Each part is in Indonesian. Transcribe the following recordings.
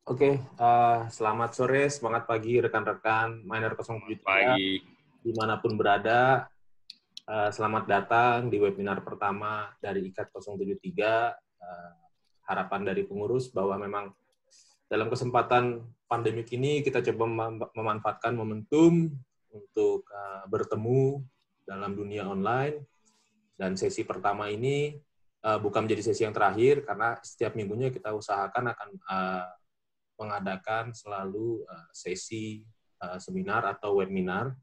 Oke, selamat sore, semangat pagi rekan-rekan Miner Selamat 073 pagi. dimanapun berada. Selamat datang di webinar pertama dari IKAT 073. Harapan dari pengurus bahwa memang dalam kesempatan pandemik ini kita coba memanfaatkan momentum untuk bertemu dalam dunia online. Dan sesi pertama ini bukan menjadi sesi yang terakhir, karena setiap minggunya kita usahakan akan mengadakan selalu sesi seminar atau webinar.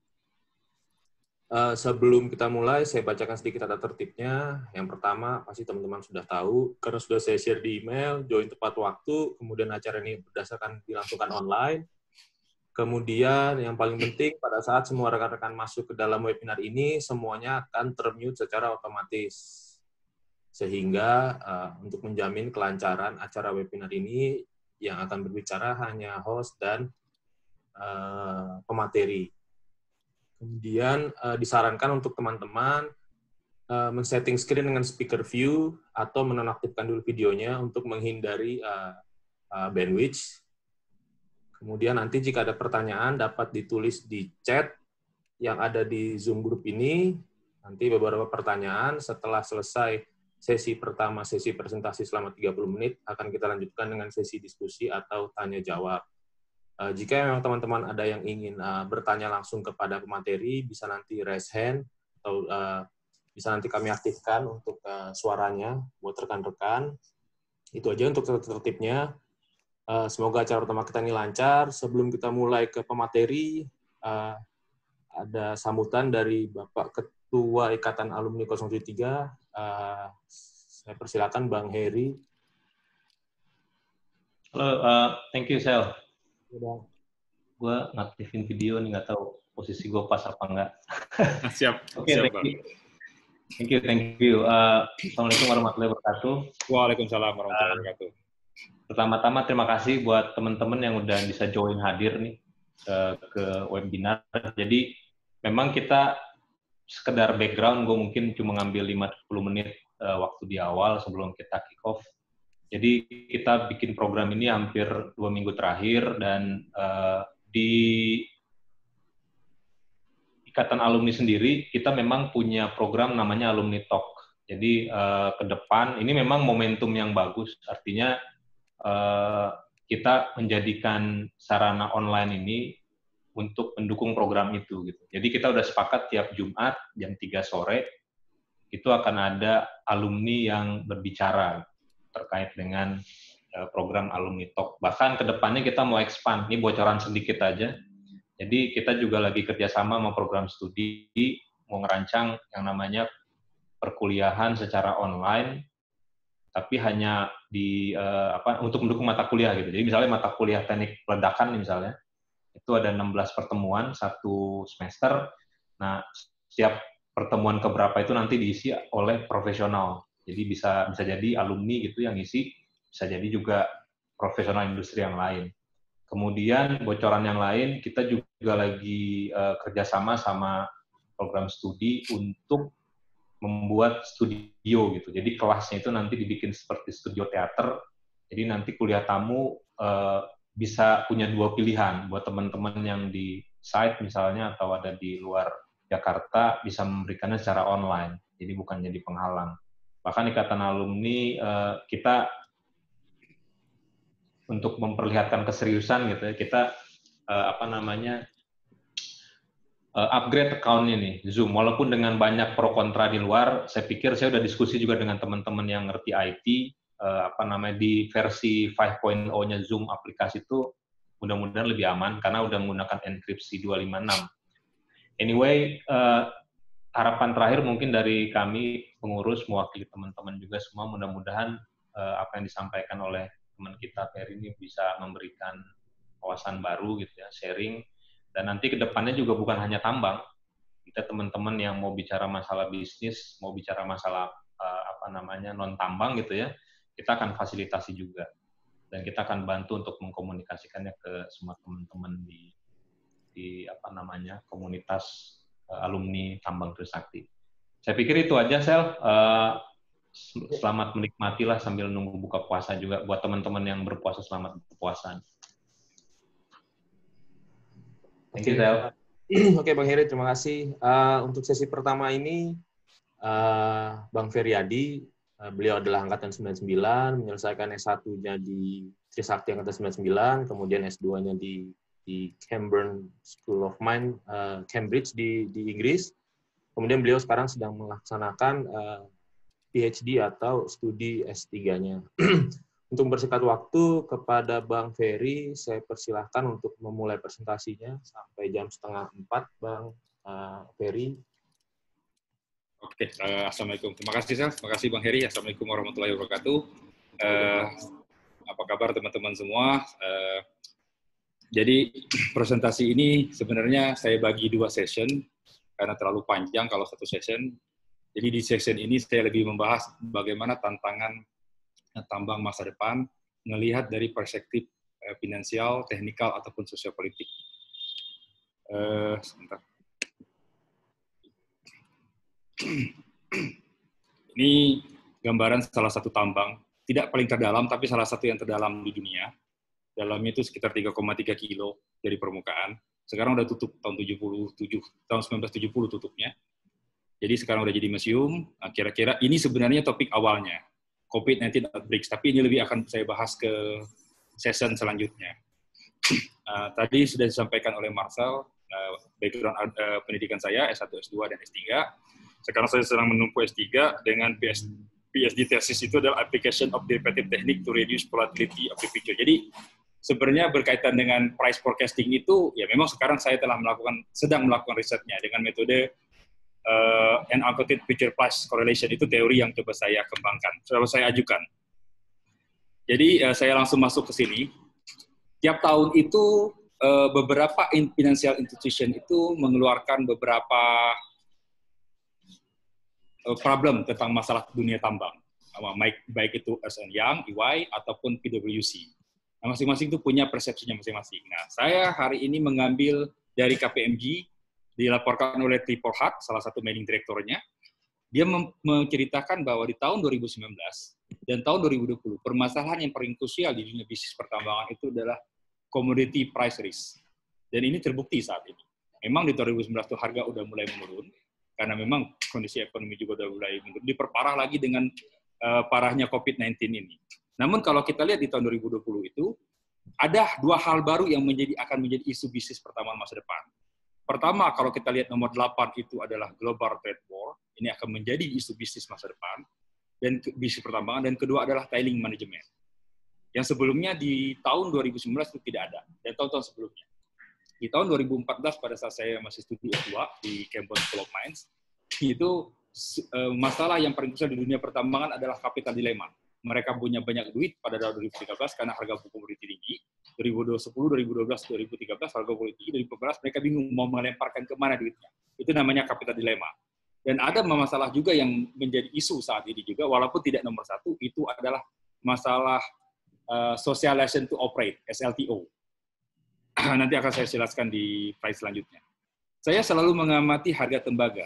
Sebelum kita mulai, saya bacakan sedikit tata tertibnya. Yang pertama, pasti teman-teman sudah tahu, karena sudah saya share di email, join tepat waktu, kemudian acara ini berdasarkan dilangsungkan online. Kemudian yang paling penting, pada saat semua rekan-rekan masuk ke dalam webinar ini, semuanya akan termute secara otomatis. Sehingga untuk menjamin kelancaran acara webinar ini, yang akan berbicara hanya host dan pemateri. Kemudian disarankan untuk teman-teman men-setting screen dengan speaker view atau menonaktifkan dulu videonya untuk menghindari bandwidth. Kemudian nanti jika ada pertanyaan dapat ditulis di chat yang ada di Zoom group ini. Nanti beberapa pertanyaan setelah selesai sesi pertama, sesi presentasi selama 30 menit, akan kita lanjutkan dengan sesi diskusi atau tanya-jawab. Jika memang teman-teman ada yang ingin bertanya langsung kepada pemateri, bisa nanti raise hand, atau bisa nanti kami aktifkan untuk suaranya buat rekan-rekan. Itu aja untuk tertibnya. Semoga acara pertama kita ini lancar. Sebelum kita mulai ke pemateri, ada sambutan dari Bapak Ketua Ikatan Alumni 073. Saya persilakan Bang Heri. Halo, thank you, Sel. Udah. Gue ngaktifin video nih, nggak tahu posisi gue pas apa nggak. Siap, Oke, siap, thank you. Assalamualaikum warahmatullahi wabarakatuh. Waalaikumsalam warahmatullahi wabarakatuh. Pertama-tama terima kasih buat teman-teman yang udah bisa join hadir nih ke webinar. Jadi memang kita sekedar background, gue mungkin cuma ngambil 5-10 menit waktu di awal sebelum kita kick off. Jadi kita bikin program ini hampir 2 minggu terakhir, dan di Ikatan Alumni sendiri kita memang punya program namanya Alumni Talk. Jadi ke depan ini memang momentum yang bagus, artinya kita menjadikan sarana online ini untuk mendukung program itu gitu. Jadi kita udah sepakat tiap Jumat jam 3 sore itu akan ada alumni yang berbicara terkait dengan program Alumni Talk. Bahkan ke depannya kita mau expand, ini bocoran sedikit aja. Jadi kita juga lagi kerjasama sama program studi, mau ngerancang yang namanya perkuliahan secara online, tapi hanya di untuk mendukung mata kuliah gitu. Jadi misalnya mata kuliah teknik peledakan misalnya, itu ada 16 pertemuan satu semester. Nah, setiap pertemuan keberapa itu nanti diisi oleh profesional. Jadi bisa jadi alumni gitu yang isi, bisa jadi juga profesional industri yang lain. Kemudian bocoran yang lain, kita juga lagi kerjasama sama program studi untuk membuat studio gitu. Jadi kelasnya itu nanti dibikin seperti studio teater. Jadi nanti kuliah tamu bisa punya 2 pilihan. Buat teman-teman yang di site misalnya atau ada di luar Jakarta bisa memberikannya secara online. Jadi bukan jadi penghalang. Bahkan Ikatan Alumni kita untuk memperlihatkan keseriusan gitu ya, kita upgrade account-nya nih, Zoom. Walaupun dengan banyak pro kontra di luar, saya pikir saya udah diskusi juga dengan teman-teman yang ngerti IT, di versi 5.0-nya Zoom aplikasi itu mudah-mudahan lebih aman karena udah menggunakan enkripsi 256. Anyway, harapan terakhir mungkin dari kami pengurus mewakili teman-teman juga semua, mudah-mudahan apa yang disampaikan oleh teman kita Ferry ini bisa memberikan wawasan baru gitu ya, sharing. Dan nanti ke depannya juga bukan hanya tambang. Kita teman-teman yang mau bicara masalah bisnis, mau bicara masalah non-tambang gitu ya, kita akan fasilitasi juga. Dan kita akan bantu untuk mengkomunikasikannya ke semua teman-teman di komunitas alumni tambang Trisakti. Saya pikir itu aja, Sel. Selamat menikmati lah sambil nunggu buka puasa juga buat teman-teman yang berpuasa, selamat berpuasa. Thank you, Tel. Oke, Bang Heri, terima kasih. Untuk sesi pertama ini, Bang Feryadi, beliau adalah angkatan 99, menyelesaikan S1-nya di Trisakti angkatan 99, kemudian S2-nya di Cambridge School of Mines, Cambridge di Inggris. Kemudian beliau sekarang sedang melaksanakan PhD atau studi S3-nya. Untuk mempersingkat waktu, kepada Bang Ferry, saya persilahkan untuk memulai presentasinya sampai jam 3:30, Bang Ferry. Oke, Assalamualaikum. Terima kasih, Sal. Terima kasih, Bang Heri. Assalamualaikum warahmatullahi wabarakatuh. Apa kabar teman-teman semua? Jadi, presentasi ini sebenarnya saya bagi 2 session, karena terlalu panjang kalau 1 session. Jadi, di session ini saya lebih membahas bagaimana tantangan tambang masa depan, melihat dari perspektif finansial, teknikal, ataupun sosiopolitik. Sebentar. Ini gambaran salah satu tambang, tidak paling terdalam, tapi salah satu yang terdalam di dunia. Dalamnya itu sekitar 3,3 kilo dari permukaan. Sekarang udah tutup tahun 1970 tutupnya. Jadi sekarang udah jadi museum. Nah, kira-kira ini sebenarnya topik awalnya, COVID-19 outbreaks, tapi ini lebih akan saya bahas ke session selanjutnya. Tadi sudah disampaikan oleh Marcel, background pendidikan saya, S1, S2, dan S3. Sekarang saya sedang menempuh S3 dengan PhD thesis itu adalah Application of Derivative Technique to Reduce Volatility of the Future. Jadi, sebenarnya berkaitan dengan price forecasting itu, ya memang sekarang saya sedang melakukan risetnya dengan metode uncoated future price correlation. Itu teori yang coba saya kembangkan, coba saya ajukan. Jadi saya langsung masuk ke sini. Tiap tahun itu beberapa financial institution itu mengeluarkan beberapa problem tentang masalah dunia tambang, baik itu Ernst & Young, EY, ataupun PwC. Nah, masing-masing itu punya persepsinya masing-masing. Nah, saya hari ini mengambil dari KPMG, dilaporkan oleh Tripor Hart, salah satu managing direkturnya. Dia menceritakan bahwa di tahun 2019 dan tahun 2020, permasalahan yang paling krusial di dunia bisnis pertambangan itu adalah commodity price risk. Dan ini terbukti saat ini. Memang di tahun 2019 itu harga udah mulai menurun, karena memang kondisi ekonomi juga udah mulai menurun. Diperparah lagi dengan parahnya COVID-19 ini. Namun kalau kita lihat di tahun 2020 itu, ada 2 hal baru yang akan menjadi isu bisnis pertambangan masa depan. Pertama, kalau kita lihat nomor 8 itu adalah global trade war, ini akan menjadi isu bisnis masa depan, dan bisnis pertambangan, dan kedua adalah tailing management. Yang sebelumnya di tahun 2019 itu tidak ada, dan tahun-tahun sebelumnya. Di tahun 2014, pada saat saya masih studi S2 di Cambridge School of Mines, itu masalah yang paling besar di dunia pertambangan adalah capital dilemma. Mereka punya banyak duit pada tahun 2013 karena harga komoditi tinggi. 2010, 2012, 2013 harga komoditi tinggi. 2014 mereka bingung mau melemparkan kemana duitnya. Itu namanya capital dilemma. Dan ada masalah juga yang menjadi isu saat ini juga, walaupun tidak nomor 1, itu adalah masalah socialization to operate, SLTO. Nanti akan saya jelaskan di slide selanjutnya. Saya selalu mengamati harga tembaga.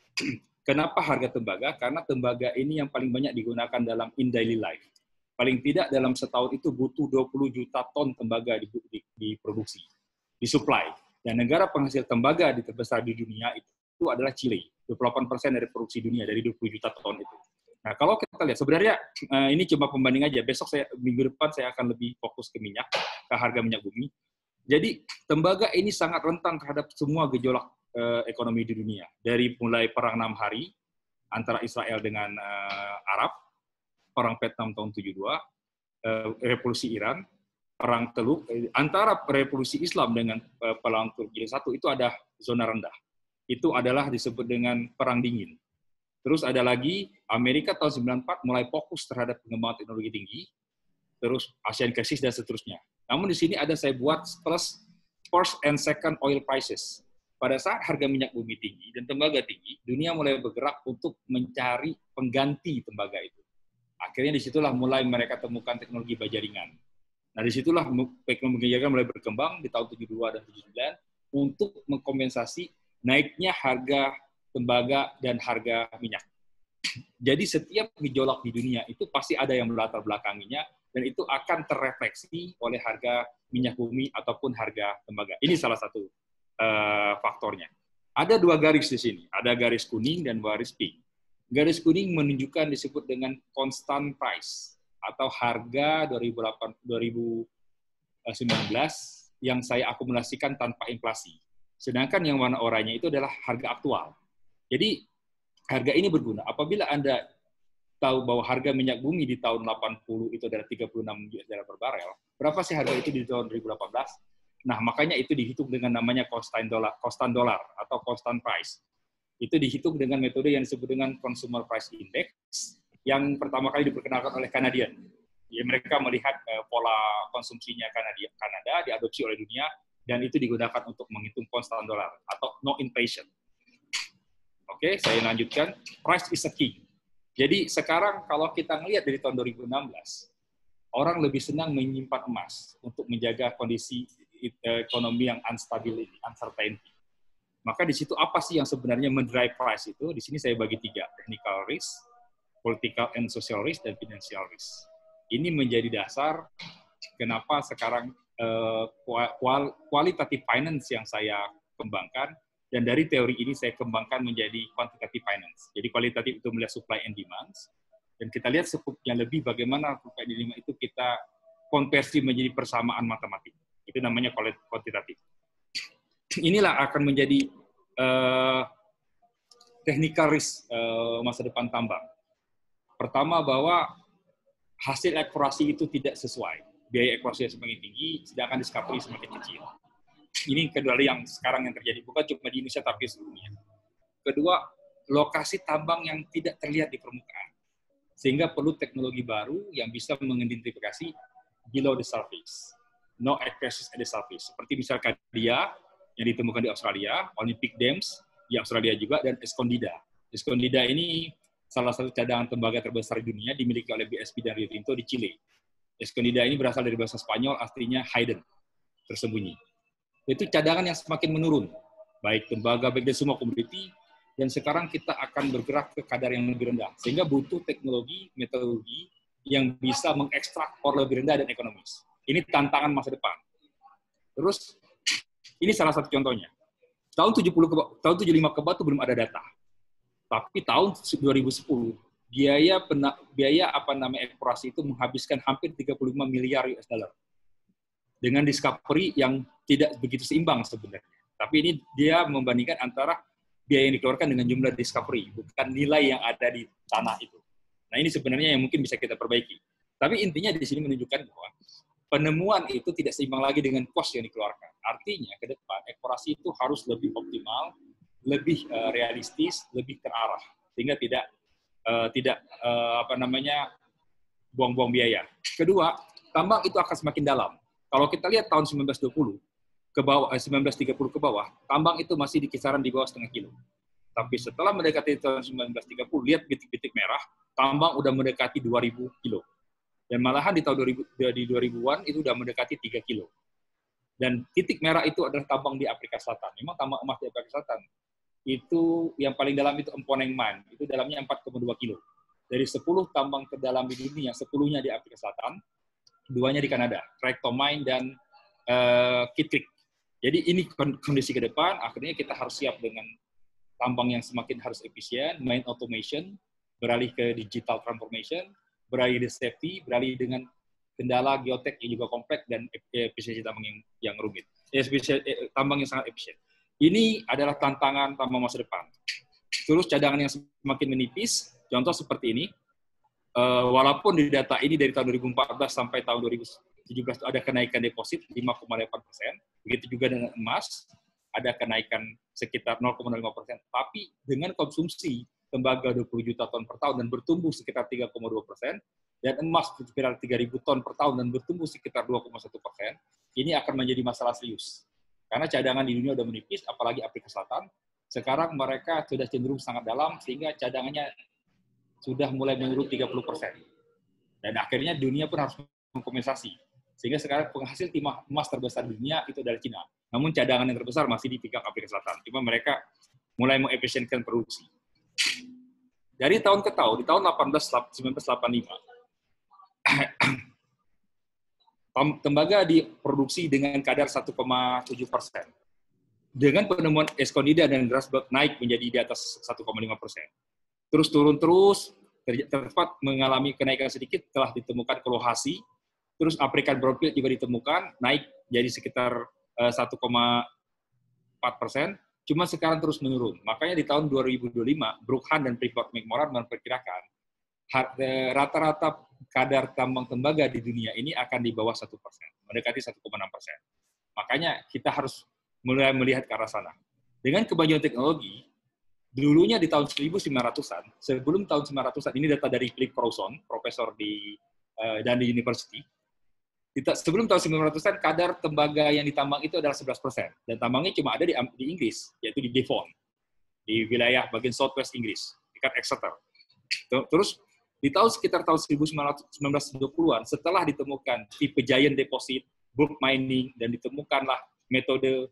Kenapa harga tembaga? Karena tembaga ini yang paling banyak digunakan dalam in daily life. Paling tidak dalam setahun itu butuh 20 juta ton tembaga diproduksi, disuplai. Dan negara penghasil tembaga terbesar di dunia itu adalah Chile. 28% dari produksi dunia, dari 20 juta ton itu. Nah, kalau kita lihat, sebenarnya ini cuma pembanding aja. Besok minggu depan saya akan lebih fokus ke minyak, ke harga minyak bumi. Jadi, tembaga ini sangat rentan terhadap semua gejolak ekonomi di dunia. Dari mulai perang 6 hari antara Israel dengan Arab, perang Vietnam tahun 72, revolusi Iran, perang Teluk, antara revolusi Islam dengan perang Turki I itu ada zona rendah. Itu adalah disebut dengan perang dingin. Terus ada lagi Amerika tahun 94 mulai fokus terhadap pengembangan teknologi tinggi, terus Asian Crisis dan seterusnya. Namun di sini ada saya buat plus first and second oil prices. Pada saat harga minyak bumi tinggi dan tembaga tinggi, dunia mulai bergerak untuk mencari pengganti tembaga itu. Akhirnya disitulah mulai mereka temukan teknologi baja ringan. Nah, disitulah teknologi baja ringan mulai berkembang di tahun 72 dan 79 untuk mengkompensasi naiknya harga tembaga dan harga minyak. Jadi setiap gejolak di dunia itu pasti ada yang melatar belakanginya, dan itu akan terrefleksi oleh harga minyak bumi ataupun harga tembaga. Ini salah satu. faktornya. Ada 2 garis di sini, ada garis kuning dan garis pink. Garis kuning menunjukkan disebut dengan constant price atau harga 2019 yang saya akumulasikan tanpa inflasi. Sedangkan yang warna oranye itu adalah harga aktual. Jadi harga ini berguna. Apabila Anda tahu bahwa harga minyak bumi di tahun 80 itu adalah 36 US dollar per barel, berapa sih harga itu di tahun 2018? Nah, makanya itu dihitung dengan namanya constant dollar atau constant price. Itu dihitung dengan metode yang disebut dengan Consumer Price Index yang pertama kali diperkenalkan oleh Canadian. Ya, mereka melihat pola konsumsinya Kanada diadopsi oleh dunia dan itu digunakan untuk menghitung constant dollar atau no inflation. Oke, saya lanjutkan. Price is a key. Jadi sekarang kalau kita ngelihat dari tahun 2016, orang lebih senang menyimpan emas untuk menjaga kondisi ekonomi yang unstabil ini, uncertainty. Maka di situ apa sih yang sebenarnya mendrive price itu? Di sini saya bagi 3, technical risk, political and social risk, dan financial risk. Ini menjadi dasar kenapa sekarang qualitative finance yang saya kembangkan, dan dari teori ini saya kembangkan menjadi quantitative finance. Jadi kualitatif itu melihat supply and demand, dan kita lihat yang lebih bagaimana supply and demand itu kita konversi menjadi persamaan matematik. Itu namanya kuantitatif. Inilah akan menjadi technical risk masa depan tambang. Pertama, bahwa hasil eksplorasi itu tidak sesuai. Biaya eksplorasi semakin tinggi, sedangkan discovery semakin kecil. Ini kedua yang sekarang yang terjadi, bukan cuma di Indonesia tapi seluruh dunia. Kedua, lokasi tambang yang tidak terlihat di permukaan. Sehingga perlu teknologi baru yang bisa mengidentifikasi below the surface. No access at the surface. Seperti misalkan dia yang ditemukan di Australia, Olympic Dams di Australia juga, dan Escondida. Escondida ini salah satu cadangan tembaga terbesar di dunia, dimiliki oleh BSP dan Rio Tinto di Chile. Escondida ini berasal dari bahasa Spanyol, artinya hidden, tersembunyi. Itu cadangan yang semakin menurun, baik tembaga, baik dari semua komoditi, dan sekarang kita akan bergerak ke kadar yang lebih rendah, sehingga butuh teknologi, metodologi yang bisa mengekstrak ore lebih rendah dan ekonomis. Ini tantangan masa depan. Terus, ini salah satu contohnya. Tahun 75 ke bawah itu belum ada data. Tapi tahun 2010, biaya eksplorasi itu menghabiskan hampir 35 miliar US dollar. Dengan discovery yang tidak begitu seimbang sebenarnya. Tapi ini dia membandingkan antara biaya yang dikeluarkan dengan jumlah discovery, bukan nilai yang ada di tanah itu. Nah, ini sebenarnya yang mungkin bisa kita perbaiki. Tapi intinya di sini menunjukkan bahwa penemuan itu tidak seimbang lagi dengan cost yang dikeluarkan. Artinya, ke depan, eksplorasi itu harus lebih optimal, lebih realistis, lebih terarah, sehingga tidak buang-buang biaya. Kedua, tambang itu akan semakin dalam. Kalau kita lihat tahun 1930 ke bawah, tambang itu masih di kisaran di bawah setengah kilo. Tapi setelah mendekati tahun 1930, lihat bintik-bintik merah, tambang udah mendekati 2.000 kilo. Dan malahan di tahun 2000-an itu udah mendekati 3 kilo. Dan titik merah itu adalah tambang di Afrika Selatan. Memang tambang emas di Afrika Selatan itu yang paling dalam itu Mponeng Mine, itu dalamnya 4,2 kilo. Dari 10 tambang terdalam di dunia, 10-nya di Afrika Selatan, 2-nya di Kanada, Recto Mine dan Kitwick. Jadi ini kondisi ke depan, akhirnya kita harus siap dengan tambang yang semakin harus efisien, mine automation, beralih ke digital transformation, beralih di safety, beralih dengan kendala geotek yang juga kompleks dan efisiensi tambang yang rumit. Tambang yang sangat efisien. Ini adalah tantangan tambang masa depan. Terus cadangan yang semakin menipis, contoh seperti ini, walaupun di data ini dari tahun 2014 sampai tahun 2017 ada kenaikan deposit 5,8%, begitu juga dengan emas, ada kenaikan sekitar 0,5%, tapi dengan konsumsi tembaga 20 juta ton per tahun dan bertumbuh sekitar 3,2%, dan emas sekitar 3.000 ton per tahun dan bertumbuh sekitar 2,1%, ini akan menjadi masalah serius. Karena cadangan di dunia sudah menipis, apalagi Afrika Selatan, sekarang mereka sudah cenderung sangat dalam, sehingga cadangannya sudah mulai menurun 30%. Dan akhirnya dunia pun harus mengkompensasi. Sehingga sekarang penghasil timah emas terbesar di dunia itu adalah Cina. Namun cadangan yang terbesar masih dipegang Afrika Selatan. Cuma mereka mulai mengefisienkan produksi. Dari tahun ke tahun, di tahun 1985, tembaga diproduksi dengan kadar 1,7%. dengan penemuan Escondida dan Grasberg naik menjadi di atas 1,5%. Terus turun terus, tercepat mengalami kenaikan sedikit telah ditemukan Colohasi, terus African Brownfield juga ditemukan, naik jadi sekitar 1,4%, cuma sekarang terus menurun. Makanya di tahun 2025, Brookham dan Freeport-McMoRan memperkirakan rata-rata kadar tambang tembaga di dunia ini akan di bawah 1%, mendekati 1,6%. Makanya kita harus mulai melihat ke arah sana. Dengan kemajuan teknologi, dulunya di tahun 1900-an, sebelum tahun 1900-an, ini data dari Philip Crowson, profesor di Dundee University, sebelum tahun 1900-an, kadar tembaga yang ditambang itu adalah 11%. Dan tambangnya cuma ada di Inggris, yaitu di Devon, di wilayah bagian Southwest Inggris, dekat Exeter. Terus, di sekitar tahun 1920-an, setelah ditemukan tipe giant deposit, bulk mining, dan ditemukanlah metode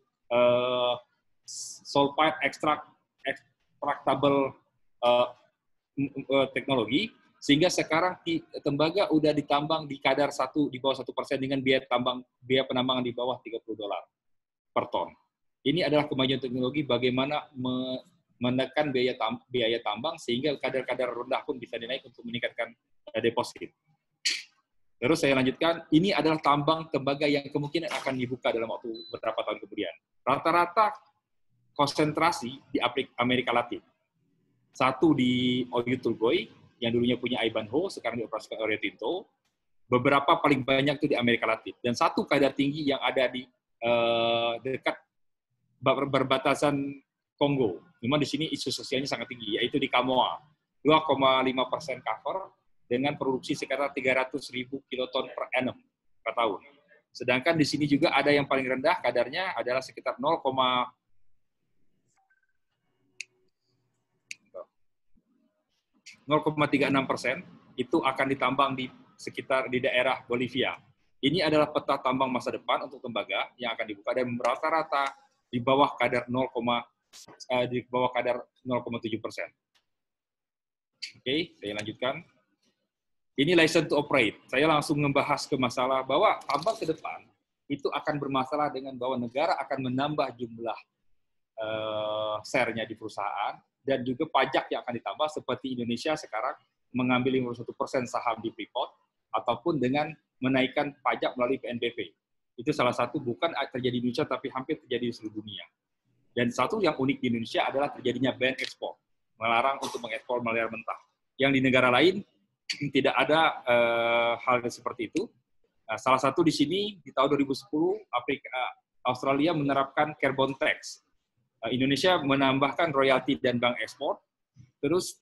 sulfide extractable teknologi, sehingga sekarang tembaga udah ditambang di kadar di bawah 1% dengan biaya penambangan di bawah $30 per ton. Ini adalah kemajuan teknologi bagaimana menekan biaya tambang sehingga kadar-kadar rendah pun bisa dinaik untuk meningkatkan deposit. Terus saya lanjutkan, ini adalah tambang tembaga yang kemungkinan akan dibuka dalam waktu beberapa tahun kemudian. Rata-rata konsentrasi di Amerika Latin. Satu di Oyu Tolgoi, yang dulunya punya Ivanhoe, sekarang dioperasikan oleh Rio Tinto. Beberapa paling banyak itu di Amerika Latin. Dan satu kadar tinggi yang ada di dekat berbatasan Kongo. Memang di sini isu sosialnya sangat tinggi, yaitu di Kamoa. 2,5% cover dengan produksi sekitar 300.000 kiloton per annum per tahun. Sedangkan di sini juga ada yang paling rendah kadarnya adalah sekitar 0,36% itu akan ditambang di daerah Bolivia. Ini adalah peta tambang masa depan untuk tembaga yang akan dibuka dan rata-rata di bawah kadar 0,7%. Oke, saya lanjutkan. Ini license to operate. Saya langsung membahas ke masalah bahwa tambang ke depan itu akan bermasalah dengan bahwa negara akan menambah jumlah share-nya di perusahaan dan juga pajak yang akan ditambah seperti Indonesia sekarang mengambil 51% saham di Freeport ataupun dengan menaikkan pajak melalui PNBP. Itu salah satu bukan terjadi di Indonesia tapi hampir terjadi di seluruh dunia. Dan satu yang unik di Indonesia adalah terjadinya ban ekspor, melarang untuk mengekspor malaria mentah. Yang di negara lain tidak ada hal seperti itu. Nah, salah satu di sini di tahun 2010 Australia menerapkan carbon tax. Indonesia menambahkan royalti dan bank ekspor. Terus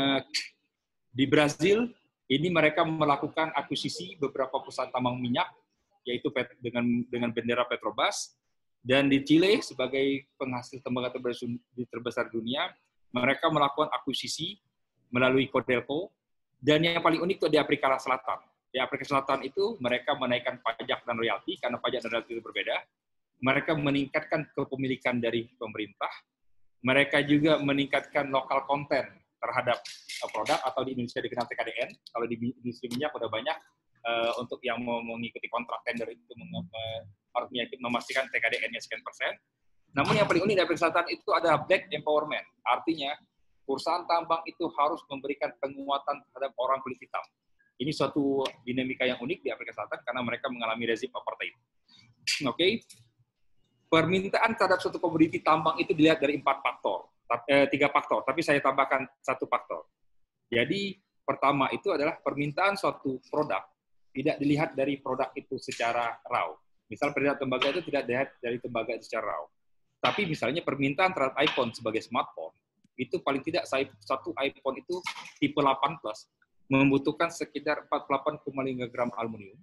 di Brazil ini mereka melakukan akuisisi beberapa perusahaan tambang minyak, yaitu dengan bendera Petrobras. Dan di Chile, sebagai penghasil tembaga terbesar dunia, mereka melakukan akuisisi melalui Codelco. Dan yang paling unik itu di Afrika Selatan. Di Afrika Selatan itu mereka menaikkan pajak dan royalti, karena pajak dan royalti itu berbeda. Mereka meningkatkan kepemilikan dari pemerintah. Mereka juga meningkatkan lokal konten terhadap produk, atau di Indonesia dikenal TKDN. Kalau di industri minyak udah banyak untuk yang mau mengikuti kontrak tender itu artinya memastikan TKDN-nya sekian persen. Namun yang paling unik dari Afrika Selatan itu adalah black empowerment. Artinya perusahaan tambang itu harus memberikan penguatan terhadap orang kulit hitam. Ini suatu dinamika yang unik di Afrika Selatan karena mereka mengalami rezim apartheid. Oke. Permintaan terhadap suatu komoditi tambang itu dilihat dari 3 faktor, tapi saya tambahkan 1 faktor. Jadi pertama itu adalah permintaan suatu produk tidak dilihat dari produk itu secara raw. Misal permintaan tembaga itu tidak dilihat dari tembaga itu secara raw. Tapi misalnya permintaan terhadap iPhone sebagai smartphone, itu paling tidak satu iPhone itu tipe 8 Plus membutuhkan sekitar 48,5 gram aluminium,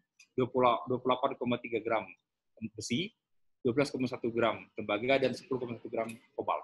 28,3 gram besi, 12,1 gram tembaga, dan 10,1 gram kobalt.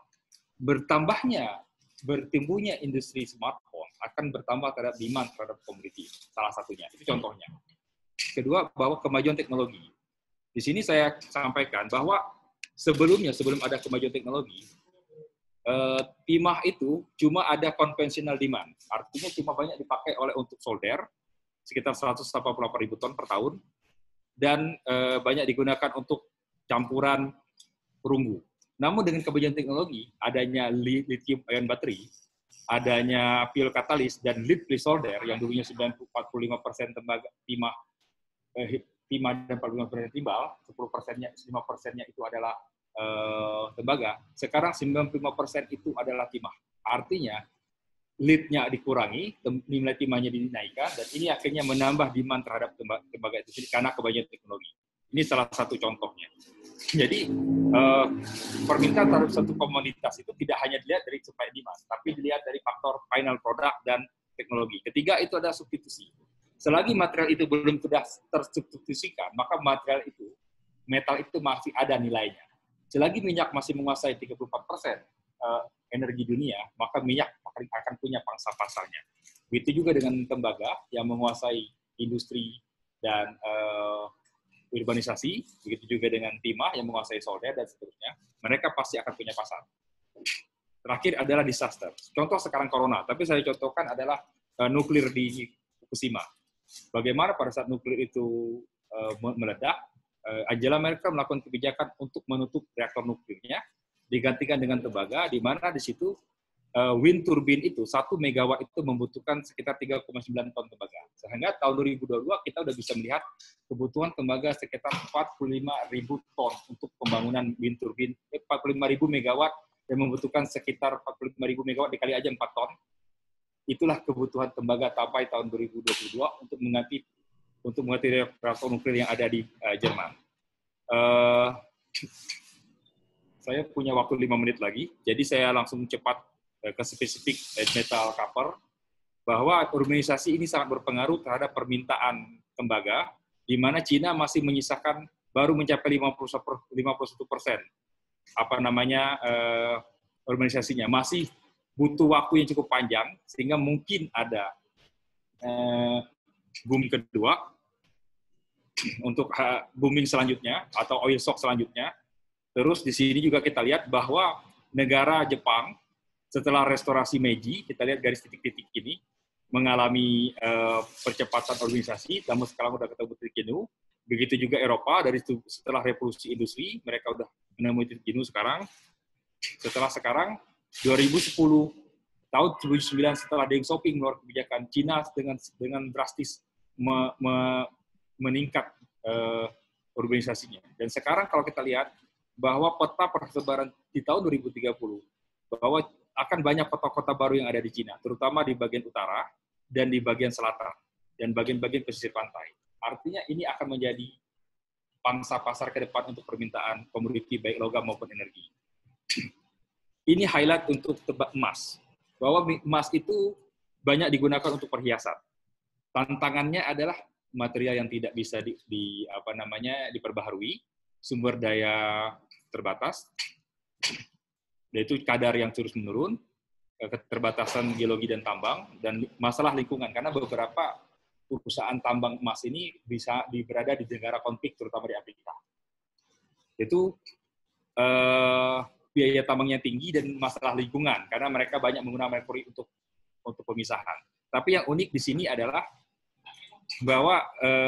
Bertumbuhnya industri smartphone akan bertambah terhadap demand terhadap komoditi, salah satunya. Itu contohnya. Kedua, bahwa kemajuan teknologi. Di sini saya sampaikan bahwa sebelum ada kemajuan teknologi, timah itu cuma ada konvensional demand. Artinya timah banyak dipakai untuk solder, sekitar 188.000 ton per tahun, dan banyak digunakan untuk campuran perunggu. Namun dengan kemajuan teknologi, adanya lithium ion battery, adanya fuel katalis dan lead solder yang dulunya 45% tembaga timah dan 45% timbal, 5%-nya itu adalah tembaga. Sekarang 95% itu adalah timah. Artinya lead-nya dikurangi, nilai timahnya dinaikkan, dan ini akhirnya menambah demand terhadap tembaga itu sendiri karena kemajuan teknologi. Ini salah satu contohnya. Jadi permintaan terhadap satu komoditas itu tidak hanya dilihat dari supply demand, tapi dilihat dari faktor final product dan teknologi. Ketiga itu adalah substitusi. Selagi material itu belum sudah tersubstitusikan, maka material itu, metal itu masih ada nilainya. Selagi minyak masih menguasai 34% energi dunia, maka minyak akan punya pangsa pasarnya. Begitu juga dengan tembaga yang menguasai industri dan urbanisasi, begitu juga dengan timah yang menguasai solder dan seterusnya, mereka pasti akan punya pasar. Terakhir adalah disaster. Contoh sekarang corona, tapi saya contohkan adalah nuklir di Fukushima. Bagaimana pada saat nuklir itu meledak, Angela Merkel melakukan kebijakan untuk menutup reaktor nuklirnya, digantikan dengan tembaga, di mana di situ wind turbine itu 1 megawatt itu membutuhkan sekitar 3,9 ton tembaga. Sehingga tahun 2022 kita sudah bisa melihat kebutuhan tembaga sekitar 45.000 ton untuk pembangunan wind turbine, 45.000 megawatt yang membutuhkan sekitar 45.000 megawatt dikali aja 4 ton. Itulah kebutuhan tembaga sampai tahun 2022 untuk mengganti reaktor nuklir yang ada di Jerman. Saya punya waktu 5 menit lagi, jadi saya langsung cepat ke spesifik metal copper, bahwa urbanisasi ini sangat berpengaruh terhadap permintaan tembaga, di mana Cina masih menyisakan baru mencapai 51% urbanisasinya, masih butuh waktu yang cukup panjang, sehingga mungkin ada boom kedua untuk booming selanjutnya atau oil shock selanjutnya. Terus di sini juga kita lihat bahwa negara Jepang setelah restorasi Meiji, kita lihat garis titik-titik ini, mengalami percepatan urbanisasi, namun sekarang sudah ketemu titik jenuh. Begitu juga Eropa, setelah revolusi industri, mereka sudah menemui titik jenuh sekarang. Sekarang, 2010, tahun 2009 setelah Deng Xiaoping mengeluarkan kebijakan, Cina dengan drastis meningkat urbanisasinya. Dan sekarang kalau kita lihat, bahwa peta persebaran di tahun 2030, bahwa akan banyak kota-kota baru yang ada di Cina, terutama di bagian utara dan di bagian selatan dan bagian-bagian pesisir pantai. Artinya ini akan menjadi pangsa pasar ke depan untuk permintaan komoditi baik logam maupun energi. Ini highlight untuk emas, bahwa emas itu banyak digunakan untuk perhiasan. Tantangannya adalah material yang tidak bisa diperbaharui, sumber daya terbatas, yaitu kadar yang terus menurun, keterbatasan geologi dan tambang, dan masalah lingkungan, karena beberapa perusahaan tambang emas ini bisa berada di negara konflik, terutama di Afrika. Itu biaya tambangnya tinggi dan masalah lingkungan, karena mereka banyak menggunakan merkuri untuk pemisahan. Tapi yang unik di sini adalah bahwa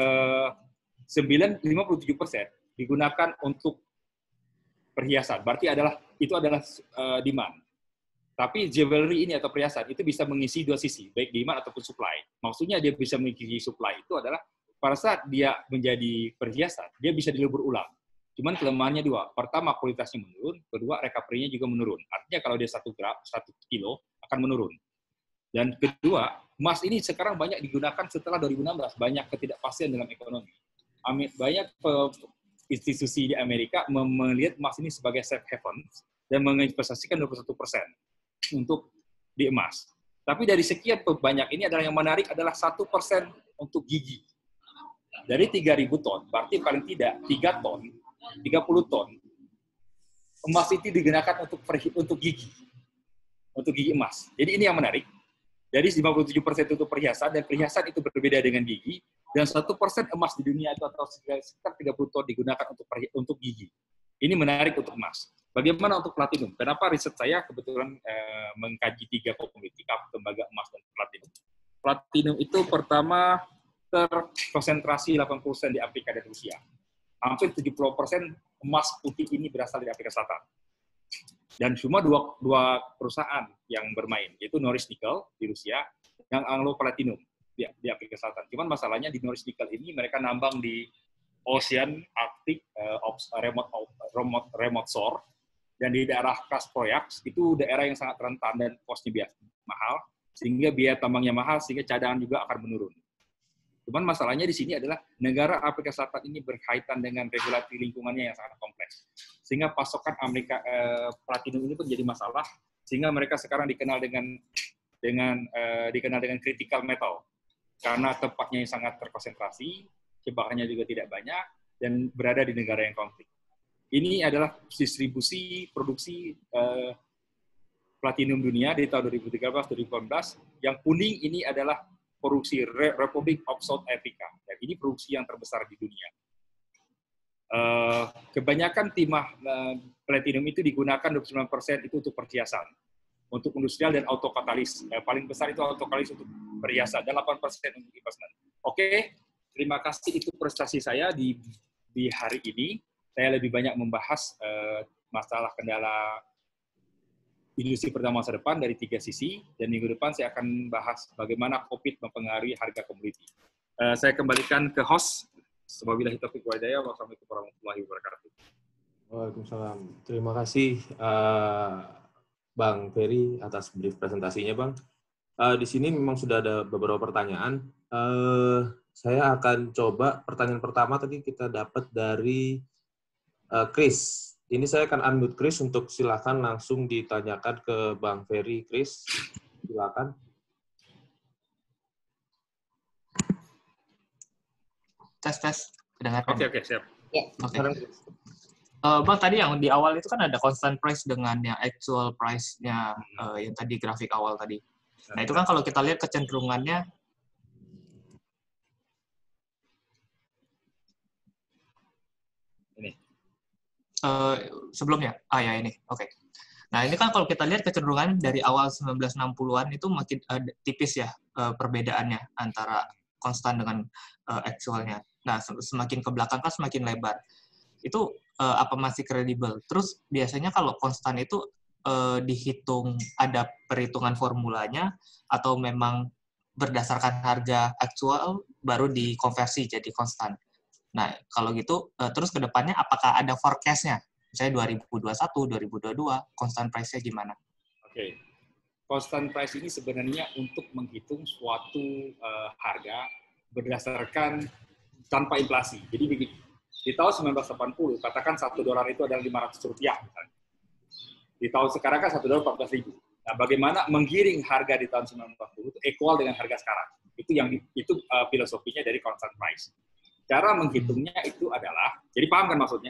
57% digunakan untuk perhiasan, berarti itu adalah demand. Tapi jewelry ini atau perhiasan itu bisa mengisi dua sisi, baik demand ataupun supply. Maksudnya dia bisa mengisi supply itu adalah pada saat dia menjadi perhiasan, dia bisa dilebur ulang. Cuman kelemahannya dua. Pertama, kualitasnya menurun. Kedua, recovery-nya juga menurun. Artinya kalau dia 1 kilo akan menurun. Dan kedua, emas ini sekarang banyak digunakan setelah 2016. Banyak ketidakpastian dalam ekonomi. Banyak institusi di Amerika melihat emas ini sebagai safe haven dan menginvestasikan 21% untuk di emas. Tapi dari sekian banyak ini adalah yang menarik adalah 1% untuk gigi. Dari 3.000 ton, berarti paling tidak 3 ton, 30 ton, emas itu digunakan untuk gigi. Untuk gigi emas. Jadi ini yang menarik. Dari 57% untuk perhiasan, dan perhiasan itu berbeda dengan gigi, dan 1% emas di dunia itu atau sekitar 30 ton digunakan untuk gigi. Ini menarik untuk emas. Bagaimana untuk platinum? Kenapa riset saya kebetulan mengkaji 3 komoditi, tembaga, emas, dan platinum. Platinum itu pertama terkonsentrasi 80% di Afrika dan Rusia. Hampir 70% emas putih ini berasal dari Afrika Selatan. Dan cuma dua perusahaan yang bermain, yaitu Norilsk Nickel di Rusia, yang Anglo Platinum di Afrika Selatan. Cuman masalahnya di Norilsk Nickel ini mereka nambang di Ocean, Arctic, remote shore, dan di daerah Kasproyaks itu daerah yang sangat rentan dan cost-nya mahal, sehingga biaya tambangnya mahal, sehingga cadangan juga akan menurun. Cuman masalahnya di sini adalah negara Afrika Selatan ini berkaitan dengan regulasi lingkungannya yang sangat kompleks. Sehingga pasokan Amerika platinum ini pun jadi masalah, sehingga mereka sekarang dikenal dengan critical metal karena tempatnya yang sangat terkonsentrasi, jebakannya juga tidak banyak dan berada di negara yang konflik. Ini adalah distribusi produksi platinum dunia di tahun 2013-2018. Yang kuning ini adalah produksi Republic of South Africa, dan ini produksi yang terbesar di dunia. Kebanyakan timah platinum itu digunakan 29% itu untuk perhiasan, untuk industrial dan autokatalis. Paling besar itu autokatalis untuk perhiasan, dan 8% untuk investment. Oke, terima kasih, itu prestasi saya di hari ini. Saya lebih banyak membahas masalah kendala industri pertama masa depan dari 3 sisi, dan minggu depan saya akan bahas bagaimana COVID mempengaruhi harga komoditi. Saya kembalikan ke host. Wabillahi taufiq wal hidayah. Wassalamualaikum warahmatullahi wabarakatuh. Waalaikumsalam. Terima kasih Bang Ferry atas brief presentasinya, Bang. Di sini memang sudah ada beberapa pertanyaan. Saya akan coba pertanyaan pertama tadi kita dapat dari Chris. Ini saya akan unmute Chris untuk silakan langsung ditanyakan ke Bang Ferry. Chris, silakan. Tes. Kedengaran? Oke, siap. Ya, oke. Bang, tadi yang di awal itu kan ada constant price dengan yang actual price-nya, yang tadi grafik awal tadi. Nah, itu kan kalau kita lihat kecenderungannya, sebelumnya, ya ini, oke. Nah, ini kan kalau kita lihat kecenderungan dari awal 1960-an itu makin tipis ya perbedaannya antara konstan dengan actualnya. Nah, semakin ke belakang kan semakin lebar. Itu apa masih kredibel? Terus biasanya kalau konstan itu dihitung, ada perhitungan formulanya, atau memang berdasarkan harga aktual baru dikonversi jadi konstan? Nah, kalau gitu, terus ke depannya apakah ada forecast-nya? Misalnya 2021, 2022, constant price-nya gimana? Oke. Constant price ini sebenarnya untuk menghitung suatu harga berdasarkan tanpa inflasi. Jadi begini, di tahun 1980, katakan $1 itu adalah Rp500 misalnya. Di tahun sekarang kan $1 14.000. Nah, bagaimana menggiring harga di tahun 1980 itu equal dengan harga sekarang? Itu filosofinya dari constant price. Cara menghitungnya itu adalah, jadi paham kan maksudnya?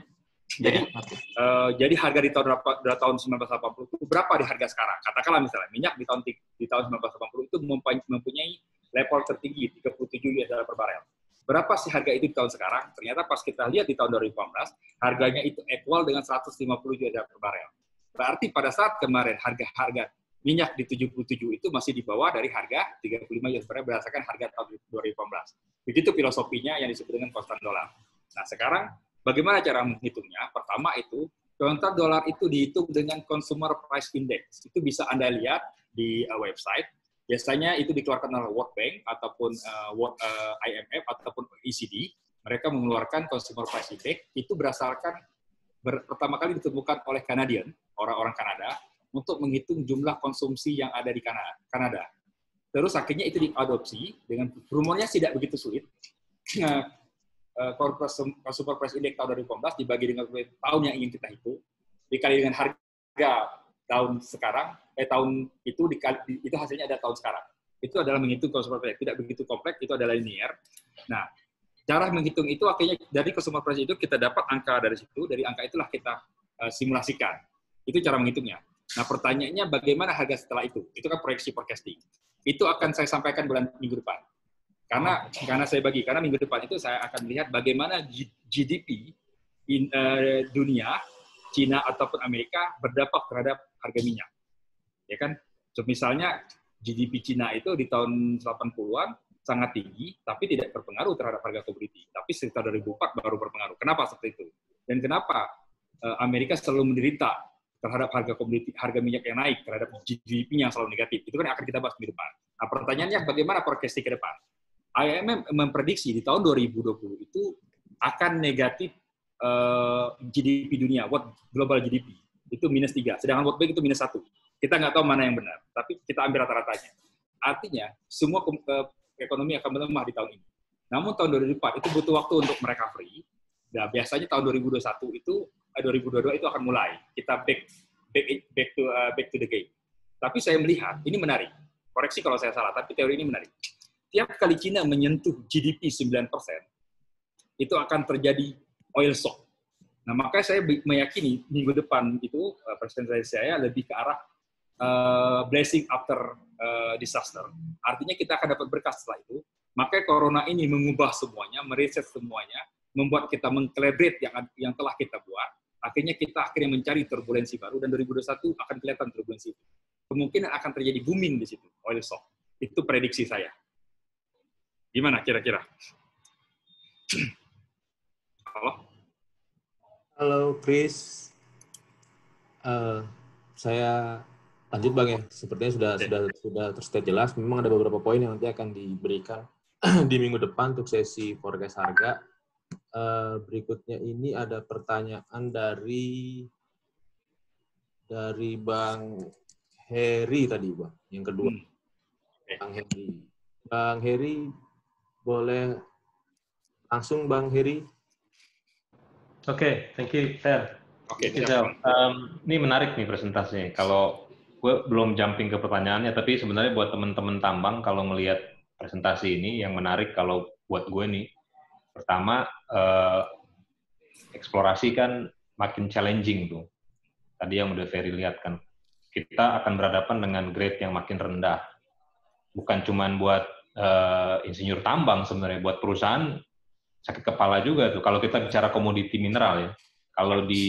Jadi harga di tahun 1980 itu berapa di harga sekarang? Katakanlah misalnya minyak di tahun 1980 itu mempunyai level tertinggi 37 $ per barel. Berapa sih harga itu di tahun sekarang? Ternyata pas kita lihat di tahun 2018 harganya itu equal dengan 150 $ per barel. Berarti pada saat kemarin harga minyak di 77 itu masih di bawah dari harga 35 US per barel berdasarkan harga tahun 2018. Begitu filosofinya yang disebut dengan constant dollar. Nah, sekarang bagaimana cara menghitungnya? Pertama itu, constant dollar itu dihitung dengan Consumer Price Index. Itu bisa Anda lihat di website. Biasanya itu dikeluarkan oleh World Bank ataupun IMF ataupun OECD. Mereka mengeluarkan Consumer Price Index. Itu berdasarkan pertama kali ditemukan oleh Canadian, orang-orang Kanada, untuk menghitung jumlah konsumsi yang ada di Kanada. Terus akhirnya itu diadopsi dengan rumornya tidak begitu sulit. Consumer Price Index tahun 2018 dibagi dengan tahun yang ingin kita hitung, dikali dengan harga tahun sekarang, tahun itu itu hasilnya ada tahun sekarang. Itu adalah menghitung Consumer Price, tidak begitu kompleks, itu adalah linear. Nah, cara menghitung itu akhirnya dari Consumer Price itu kita dapat angka dari situ, dari angka itulah kita simulasikan. Itu cara menghitungnya. Nah, pertanyaannya bagaimana harga setelah itu? Itu kan proyeksi forecasting. Itu akan saya sampaikan minggu depan. Karena minggu depan itu saya akan melihat bagaimana GDP dunia, Cina ataupun Amerika berdampak terhadap harga minyak. Ya kan? So, misalnya GDP Cina itu di tahun 80-an sangat tinggi, tapi tidak berpengaruh terhadap harga komoditi. Tapi sekitar 2004 baru berpengaruh. Kenapa seperti itu? Dan kenapa Amerika selalu menderita terhadap harga komoditi, harga minyak yang naik, terhadap GDP yang selalu negatif. Itu kan akan kita bahas minggu depan. Nah, pertanyaannya bagaimana forecasting ke depan? IMF memprediksi di tahun 2020 itu akan negatif GDP dunia, global GDP itu -3, sedangkan World Bank itu -1. Kita nggak tahu mana yang benar, tapi kita ambil rata-ratanya. Artinya semua ekonomi akan melemah di tahun ini. Namun tahun 2004 itu butuh waktu untuk recovery. Nah, biasanya tahun 2022 itu akan mulai. Kita back to the game. Tapi saya melihat ini menarik. Koreksi kalau saya salah, tapi teori ini menarik. Tiap kali Cina menyentuh GDP 9%, itu akan terjadi oil shock. Nah, makanya saya meyakini minggu depan itu presentasi saya lebih ke arah blessing after disaster. Artinya kita akan dapat berkah setelah itu. Makanya corona ini mengubah semuanya, mereset semuanya, membuat kita meng-calibrate yang telah kita buat. Akhirnya kita mencari turbulensi baru, dan 2021 akan kelihatan turbulensi itu. Kemungkinan akan terjadi booming di situ, oil shock. Itu prediksi saya. Gimana kira-kira? Halo Chris, saya lanjut Bang ya. Sepertinya sudah terstate jelas. Memang ada beberapa poin yang nanti akan diberikan di minggu depan untuk sesi forecast harga. Berikutnya ini ada pertanyaan dari Bang Heri tadi, Bang. Yang kedua, Bang Heri, boleh langsung Bang Heri? Oke, thank you, Fer. Oke, ini menarik nih presentasinya. Kalau gue belum jumping ke pertanyaannya, tapi sebenarnya buat teman-teman tambang, kalau melihat presentasi ini, yang menarik kalau buat gue nih, pertama, eksplorasi kan makin challenging tuh. Tadi yang udah Ferry lihat kan, kita akan berhadapan dengan grade yang makin rendah. Bukan cuma buat insinyur tambang sebenarnya, buat perusahaan sakit kepala juga tuh. Kalau kita bicara komoditi mineral ya, kalau di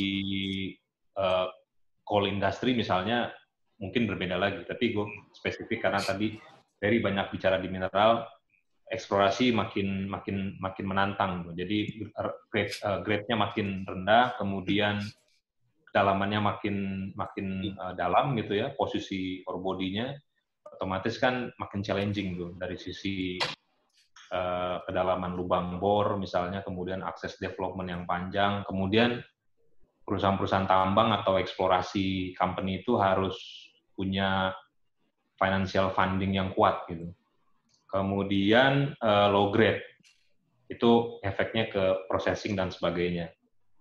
coal industry misalnya mungkin berbeda lagi. Tapi gue spesifik karena tadi Ferry banyak bicara di mineral, eksplorasi makin menantang. Jadi grade-nya makin rendah, kemudian kedalamannya makin dalam gitu ya, posisi ore body-nya otomatis kan makin challenging tuh dari sisi kedalaman lubang bor misalnya, kemudian akses development yang panjang, kemudian perusahaan-perusahaan tambang atau eksplorasi company itu harus punya financial funding yang kuat gitu. Kemudian low grade, itu efeknya ke processing dan sebagainya.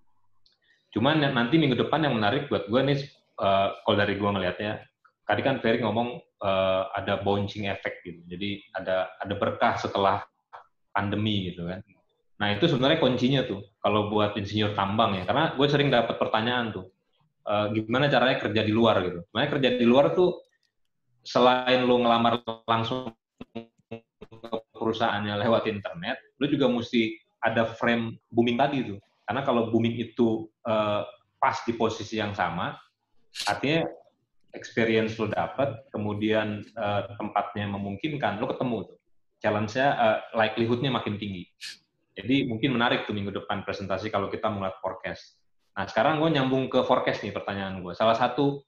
Cuman nanti minggu depan yang menarik buat gue nih, kalau dari gue ngelihatnya, tadi kan Ferry ngomong ada bouncing effect gitu, jadi ada berkah setelah pandemi gitu kan. Nah itu sebenarnya kuncinya tuh, kalau buat insinyur tambang ya, karena gue sering dapat pertanyaan tuh, gimana caranya kerja di luar gitu. Sebenarnya kerja di luar tuh, selain lo ngelamar langsung ke perusahaannya lewat internet, lo juga mesti ada frame booming tadi tuh. Karena kalau booming itu pas di posisi yang sama, artinya experience lo dapat, kemudian tempatnya memungkinkan, lo ketemu tuh. Challenge-nya, likelihood-nya makin tinggi. Jadi mungkin menarik tuh minggu depan presentasi kalau kita melihat forecast. Nah sekarang gue nyambung ke forecast nih pertanyaan gue. Salah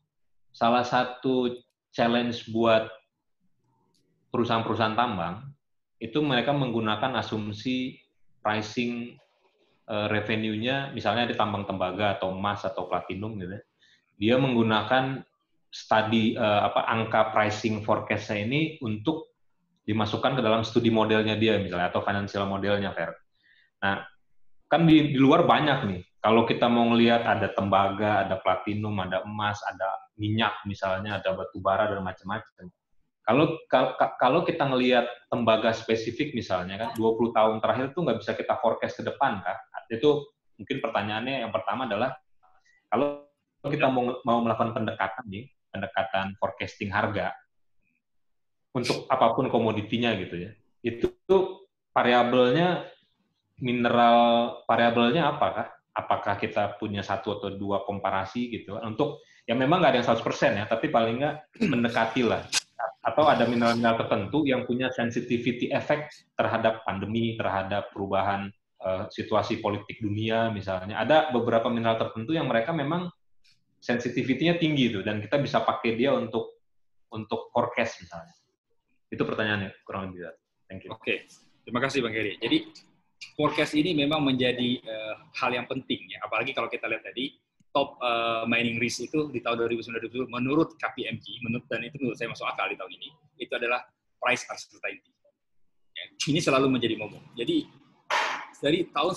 satu challenge buat perusahaan-perusahaan tambang, itu mereka menggunakan asumsi pricing revenue-nya, misalnya di tambang tembaga atau emas atau platinum gitu. Dia menggunakan study angka pricing forecast-nya ini untuk dimasukkan ke dalam studi modelnya dia misalnya atau financial modelnya, Fer. Nah, kan di luar banyak nih. Kalau kita mau ngelihat ada tembaga, ada platinum, ada emas, ada minyak misalnya, ada batu bara dan macam-macam. Kalau kita ngelihat tembaga spesifik misalnya kan 20 tahun terakhir itu nggak bisa kita forecast ke depan kan. Itu mungkin pertanyaannya yang pertama adalah kalau kita mau melakukan pendekatan forecasting harga untuk apapun komoditinya gitu ya. Itu variabelnya variabelnya apakah? Apakah kita punya satu atau dua komparasi gitu untuk yang memang nggak ada yang 100% ya, tapi paling nggak mendekati lah. Atau ada mineral-mineral tertentu yang punya sensitivity effect terhadap pandemi, terhadap perubahan situasi politik dunia misalnya. Ada beberapa mineral tertentu yang mereka memang sensitivity-nya tinggi itu, dan kita bisa pakai dia untuk forecast misalnya. Itu pertanyaannya kurang lebih. Thank you. Oke, terima kasih Bang Heri. Jadi forecast ini memang menjadi hal yang penting ya, apalagi kalau kita lihat tadi top mining risk itu di tahun 2019 menurut KPMG, dan itu menurut saya masuk akal di tahun ini, itu adalah price uncertainty. Ya, ini selalu menjadi momok. Jadi dari tahun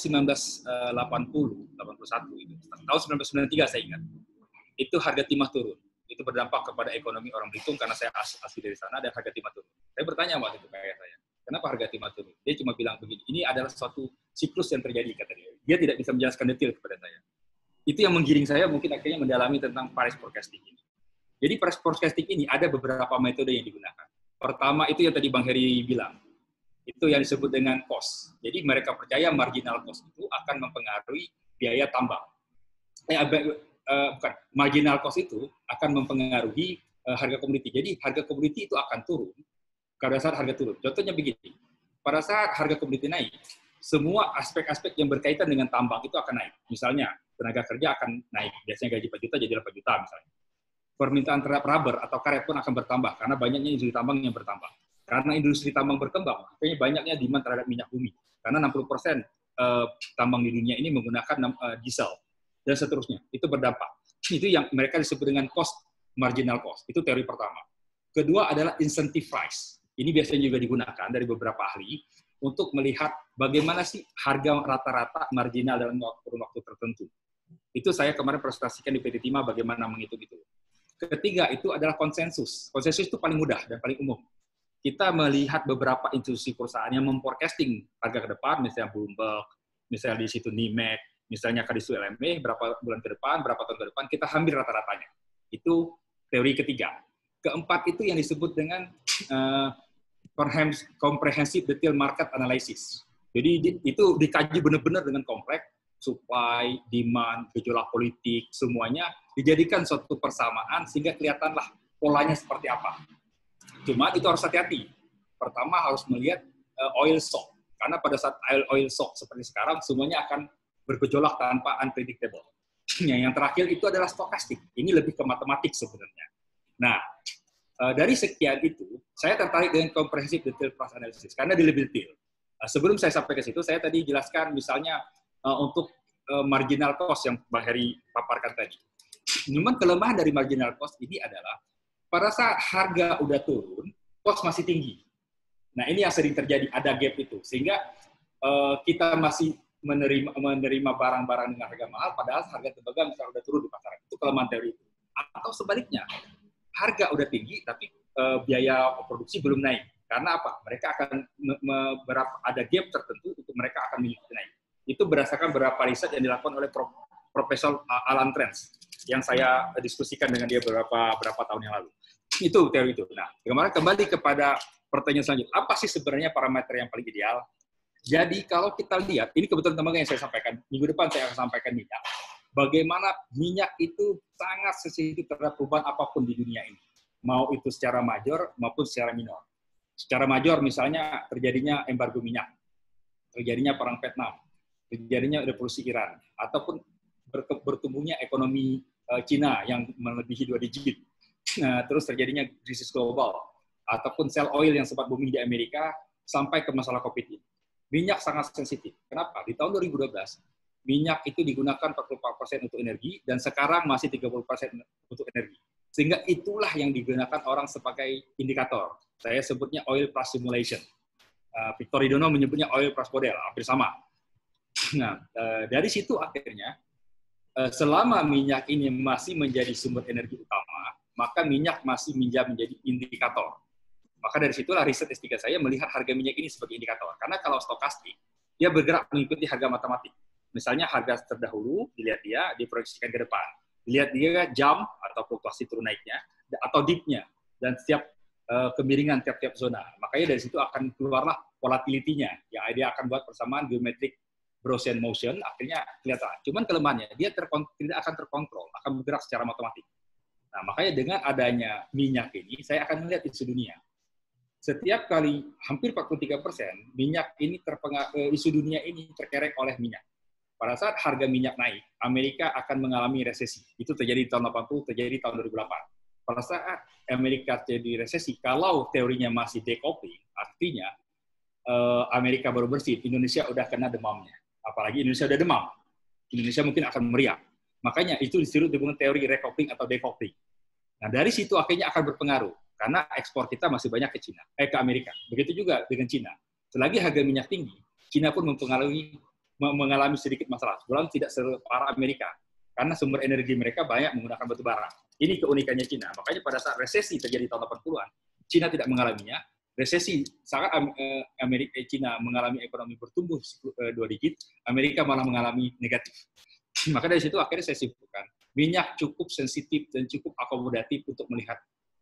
1981 itu, tahun 1993 saya ingat, itu harga timah turun. Itu berdampak kepada ekonomi orang Belitung karena saya asli dari sana, dan harga timah turun. Saya bertanya waktu itu ke ayah saya, kenapa harga timah turun? Dia cuma bilang begini, ini adalah suatu siklus yang terjadi, kata dia. Dia tidak bisa menjelaskan detail kepada saya. Itu yang menggiring saya mungkin akhirnya mendalami tentang price forecasting ini. Jadi price forecasting ini ada beberapa metode yang digunakan. Pertama itu yang tadi Bang Heri bilang, itu yang disebut dengan cost. Jadi mereka percaya marginal cost itu akan mempengaruhi biaya tambang. Bukan, marginal cost itu akan mempengaruhi harga komoditi. Jadi harga komoditi itu akan turun pada saat harga turun. Contohnya begini, pada saat harga komoditi naik, semua aspek-aspek yang berkaitan dengan tambang itu akan naik. Misalnya, tenaga kerja akan naik. Biasanya gaji 4 juta jadi 8 juta misalnya. Permintaan terhadap rubber atau karet pun akan bertambah, karena banyaknya industri tambang yang bertambah. Karena industri tambang berkembang, makanya banyaknya demand terhadap minyak bumi. Karena 60% tambang di dunia ini menggunakan diesel, dan seterusnya. Itu berdampak. Itu yang mereka disebut dengan cost, marginal cost. Itu teori pertama. Kedua adalah incentive price. Ini biasanya juga digunakan dari beberapa ahli untuk melihat bagaimana sih harga rata-rata marginal dalam waktu tertentu. Itu saya kemarin presentasikan di PT Timah bagaimana menghitung itu. Ketiga itu adalah konsensus. Konsensus itu paling mudah dan paling umum. Kita melihat beberapa institusi perusahaan yang memforecasting harga ke depan, misalnya Bloomberg, misalnya di situ NIMEC, misalnya Kadisu LME, berapa bulan ke depan, berapa tahun ke depan, kita ambil rata-ratanya. Itu teori ketiga. Keempat itu yang disebut dengan comprehensive detail market analysis. Jadi itu dikaji benar-benar dengan kompleks, supply, demand, gejolak politik, semuanya dijadikan suatu persamaan sehingga kelihatanlah polanya seperti apa. Cuma itu harus hati-hati. Pertama harus melihat oil shock, karena pada saat oil shock seperti sekarang semuanya akan bergejolak tanpa unpredictable. Yang terakhir itu adalah stokastik. Ini lebih ke matematik sebenarnya. Nah, dari sekian itu, saya tertarik dengan comprehensive detail price analysis, karena dia lebih detail. Sebelum saya sampai ke situ, saya tadi jelaskan misalnya untuk marginal cost yang Bang Heri paparkan tadi. Cuman kelemahan dari marginal cost ini adalah, pada saat harga udah turun, cost masih tinggi. Nah, ini yang sering terjadi, ada gap itu. Sehingga kita masih menerima barang-barang dengan harga mahal, padahal harga tembaga misalnya udah turun di pasaran. Itu kelemahan teori itu. Atau sebaliknya, harga udah tinggi, tapi biaya produksi belum naik. Karena apa? Mereka akan ada gap tertentu untuk mereka akan mengikuti naik. Itu berdasarkan beberapa riset yang dilakukan oleh Profesor Alan Trans, yang saya diskusikan dengan dia beberapa tahun yang lalu. Itu teori itu. Nah, kembali kepada pertanyaan selanjutnya. Apa sih sebenarnya parameter yang paling ideal? Jadi kalau kita lihat, ini kebetulan teman-teman yang saya sampaikan, minggu depan saya akan sampaikan minyak. Bagaimana minyak itu sangat sensitif terhadap perubahan apapun di dunia ini. Mau itu secara major maupun secara minor. Secara major misalnya terjadinya embargo minyak, terjadinya perang Vietnam, terjadinya revolusi Iran, ataupun bertumbuhnya ekonomi Cina yang melebihi 2 digit. Nah, terus terjadinya krisis global, ataupun sell oil yang sempat booming di Amerika, sampai ke masalah COVID ini. Minyak sangat sensitif. Kenapa? Di tahun 2012, minyak itu digunakan 44% untuk energi, dan sekarang masih 30% untuk energi. Sehingga itulah yang digunakan orang sebagai indikator. Saya sebutnya oil price simulation. Victor Ridono menyebutnya oil price model, hampir sama. Nah, dari situ akhirnya, selama minyak ini masih menjadi sumber energi utama, maka minyak masih menjadi indikator. Maka dari situlah riset S3 saya melihat harga minyak ini sebagai indikator. Karena kalau stokastik, dia bergerak mengikuti harga matematik. Misalnya harga terdahulu, dilihat dia, diproyeksikan ke depan. Dilihat dia jam atau fluktuasi turun naiknya, atau dip-nya, dan setiap kemiringan tiap-tiap zona. Makanya dari situ akan keluarlah volatility-nya. Ya, dia akan buat persamaan geometric Gaussian motion, akhirnya kelihatan. Cuman kelemahannya, dia tidak akan terkontrol, akan bergerak secara matematik. Nah, makanya dengan adanya minyak ini, saya akan melihat isu dunia. Setiap kali, hampir 43%, minyak ini isu dunia ini terkerek oleh minyak. pada saat harga minyak naik, Amerika akan mengalami resesi. Itu terjadi di tahun 80, terjadi di tahun 2008. Pada saat Amerika terjadi resesi, kalau teorinya masih decoupling, artinya Amerika baru bersih, Indonesia udah kena demamnya. Apalagi Indonesia udah demam, Indonesia mungkin akan meriang. Makanya itu disebut dengan teori recoupling atau decoupling. Nah, dari situ akhirnya akan berpengaruh, karena ekspor kita masih banyak ke ke Amerika. Begitu juga dengan Cina. Selagi harga minyak tinggi, Cina pun mengalami sedikit masalah. Sebelum tidak separah Amerika, karena sumber energi mereka banyak menggunakan batu bara. Ini keunikannya Cina. Makanya pada saat resesi terjadi tahun 80-an, Cina tidak mengalaminya. Resesi saat Cina mengalami ekonomi bertumbuh 2 digit, Amerika malah mengalami negatif. Maka dari situ akhirnya saya simpulkan, minyak cukup sensitif dan cukup akomodatif untuk melihat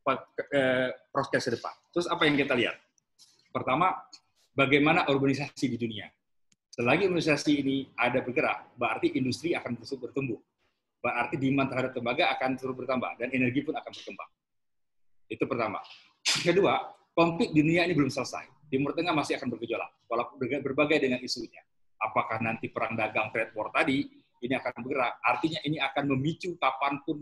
proses ke depan. Terus apa yang kita lihat? Pertama, bagaimana urbanisasi di dunia. Selagi urbanisasi ini ada bergerak, berarti industri akan terus bertumbuh. Berarti demand terhadap tembaga akan terus bertambah, dan energi pun akan berkembang. Itu pertama. Kedua, konflik di dunia ini belum selesai. Timur Tengah masih akan bergejolak, walaupun berbagai dengan isunya. Apakah nanti perang dagang trade war tadi, ini akan bergerak. Artinya ini akan memicu kapanpun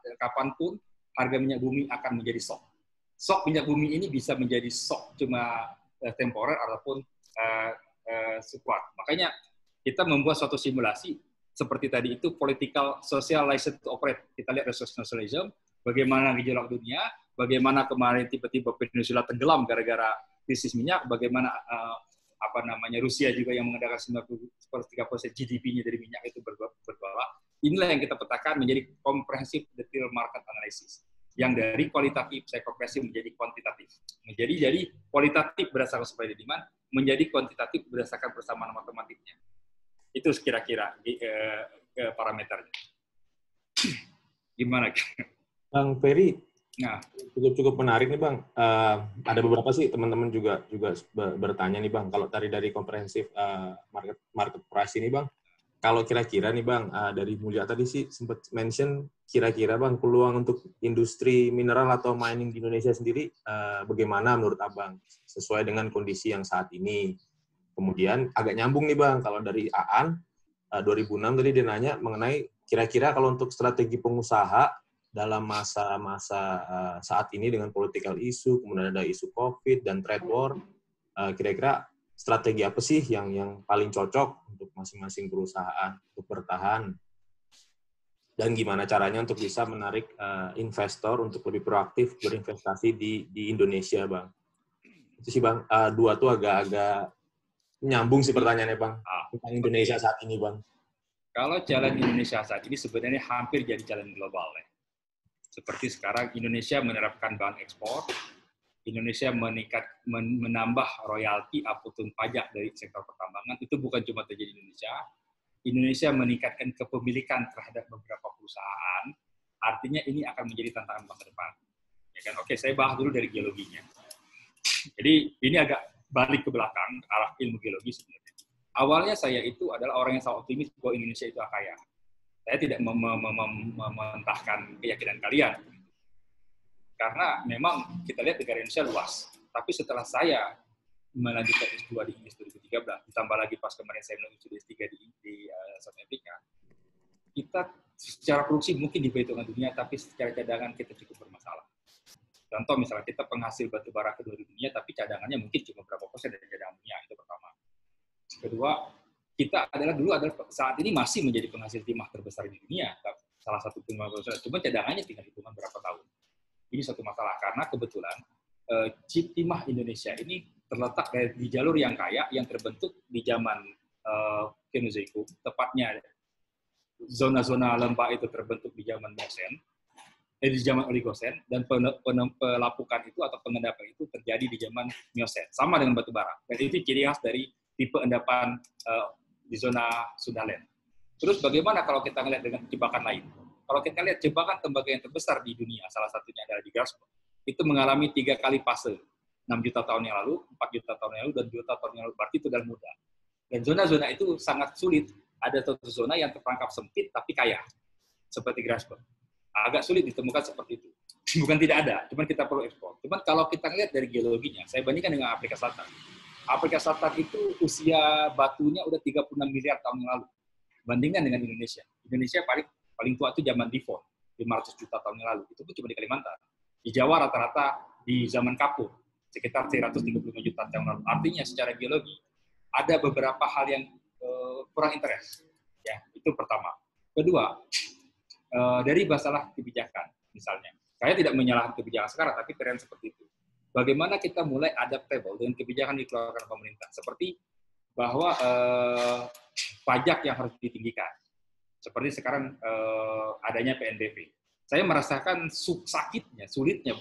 harga minyak bumi akan menjadi shock. Shock minyak bumi ini bisa menjadi shock cuma temporer ataupun sekuat. Makanya kita membuat suatu simulasi seperti tadi itu political social license to operate. Kita lihat resource nationalism, bagaimana gejolak dunia, bagaimana kemarin tiba-tiba Peninsula tenggelam gara-gara krisis minyak, bagaimana Rusia juga yang mengadakan 93% GDP-nya dari minyak itu bergolak. Inilah yang kita petakan menjadi comprehensive detail market analysis. Yang dari kualitatif saya kompresi menjadi kuantitatif. Jadi kualitatif berdasarkan supply dan demand, menjadi kuantitatif berdasarkan persamaan matematiknya. Itu kira-kira parameternya. Gimana? Bang Ferry, nah, cukup menarik nih Bang. Ada beberapa sih teman-teman juga bertanya nih Bang, kalau dari komprehensif market price ini Bang, kalau kira-kira nih Bang, dari Mulia tadi sih sempat mention kira-kira Bang peluang untuk industri mineral atau mining di Indonesia sendiri bagaimana menurut Abang sesuai dengan kondisi yang saat ini. Kemudian agak nyambung nih Bang, kalau dari Aan 2006 tadi dia nanya mengenai kira-kira kalau untuk strategi pengusaha dalam masa-masa saat ini dengan political issue, kemudian ada isu COVID dan trade war, kira-kira strategi apa sih yang paling cocok untuk masing-masing perusahaan untuk bertahan? Dan gimana caranya untuk bisa menarik investor untuk lebih proaktif berinvestasi di Indonesia, Bang? Itu sih, Bang. Dua tuh agak-agak nyambung sih pertanyaannya, Bang. Tentang Indonesia saat ini, Bang. Kalau jalan Indonesia saat ini sebenarnya hampir jadi jalan global. Ya. Seperti sekarang Indonesia menerapkan bahan ekspor, Indonesia menambah royalti ataupun pajak dari sektor pertambangan, itu bukan cuma terjadi di Indonesia. Indonesia meningkatkan kepemilikan terhadap beberapa perusahaan, artinya ini akan menjadi tantangan masa depan. Ya kan? Oke, saya bahas dulu dari geologinya. Jadi ini agak balik ke belakang, arah ilmu geologi sebenarnya. Awalnya saya itu adalah orang yang sangat optimis bahwa Indonesia itu kaya. Saya tidak mementahkan keyakinan kalian. Karena memang kita lihat negara Indonesia luas. Tapi setelah saya melanjutkan S2 di Inggris 2013, ditambah lagi pas kemarin saya melanjutkan S3 di South Africa, kita secara produksi mungkin di perhitungan dunia, tapi secara cadangan kita cukup bermasalah. Contoh misalnya kita penghasil batu bara kedua di dunia, tapi cadangannya mungkin cuma berapa persen dari cadangan dunia, itu pertama. Kedua, kita adalah saat ini masih menjadi penghasil timah terbesar di dunia, salah satu timah terbesar, cuma cadangannya tinggal hitungan berapa tahun. Ini satu masalah, karena kebetulan timah Indonesia ini terletak di jalur yang kaya, yang terbentuk di zaman Kenozoikum, tepatnya zona-zona lembah itu terbentuk di zaman Miocene, di zaman Oligosen, dan pelapukan itu atau pengendapan itu terjadi di zaman Miocene, sama dengan batu bara. Dan itu ciri khas dari tipe endapan di zona Sundaland. Terus bagaimana kalau kita melihat dengan jebakan lain? Kalau kita lihat jebakan tembaga yang terbesar di dunia, salah satunya adalah di Grasberg, itu mengalami 3 kali fase. 6 juta tahun yang lalu, 4 juta tahun yang lalu, dan 2 juta tahun yang lalu. Berarti itu dalam muda. Dan zona-zona itu sangat sulit. Ada satu zona yang terperangkap sempit tapi kaya, seperti Grasberg. Agak sulit ditemukan seperti itu. Bukan tidak ada, cuman kita perlu ekspor. Cuman kalau kita lihat dari geologinya, saya bandingkan dengan Afrika Selatan. Afrika Selatan itu usia batunya udah 36 miliar tahun yang lalu. Bandingkan dengan Indonesia. Indonesia paling tua itu zaman Devon, 500 juta tahun yang lalu. Itu pun cuma di Kalimantan. Di Jawa rata-rata di zaman Kapur, sekitar 335 juta tahun lalu. Artinya secara geologi, ada beberapa hal yang kurang interest. Ya, itu pertama. Kedua, dari masalah kebijakan, misalnya. Saya tidak menyalahkan kebijakan sekarang, tapi tren seperti itu. Bagaimana kita mulai adaptable dengan kebijakan dikeluarkan pemerintah. Seperti bahwa pajak yang harus ditinggikan. Seperti sekarang adanya PNBP. Saya merasakan sakitnya, sulitnya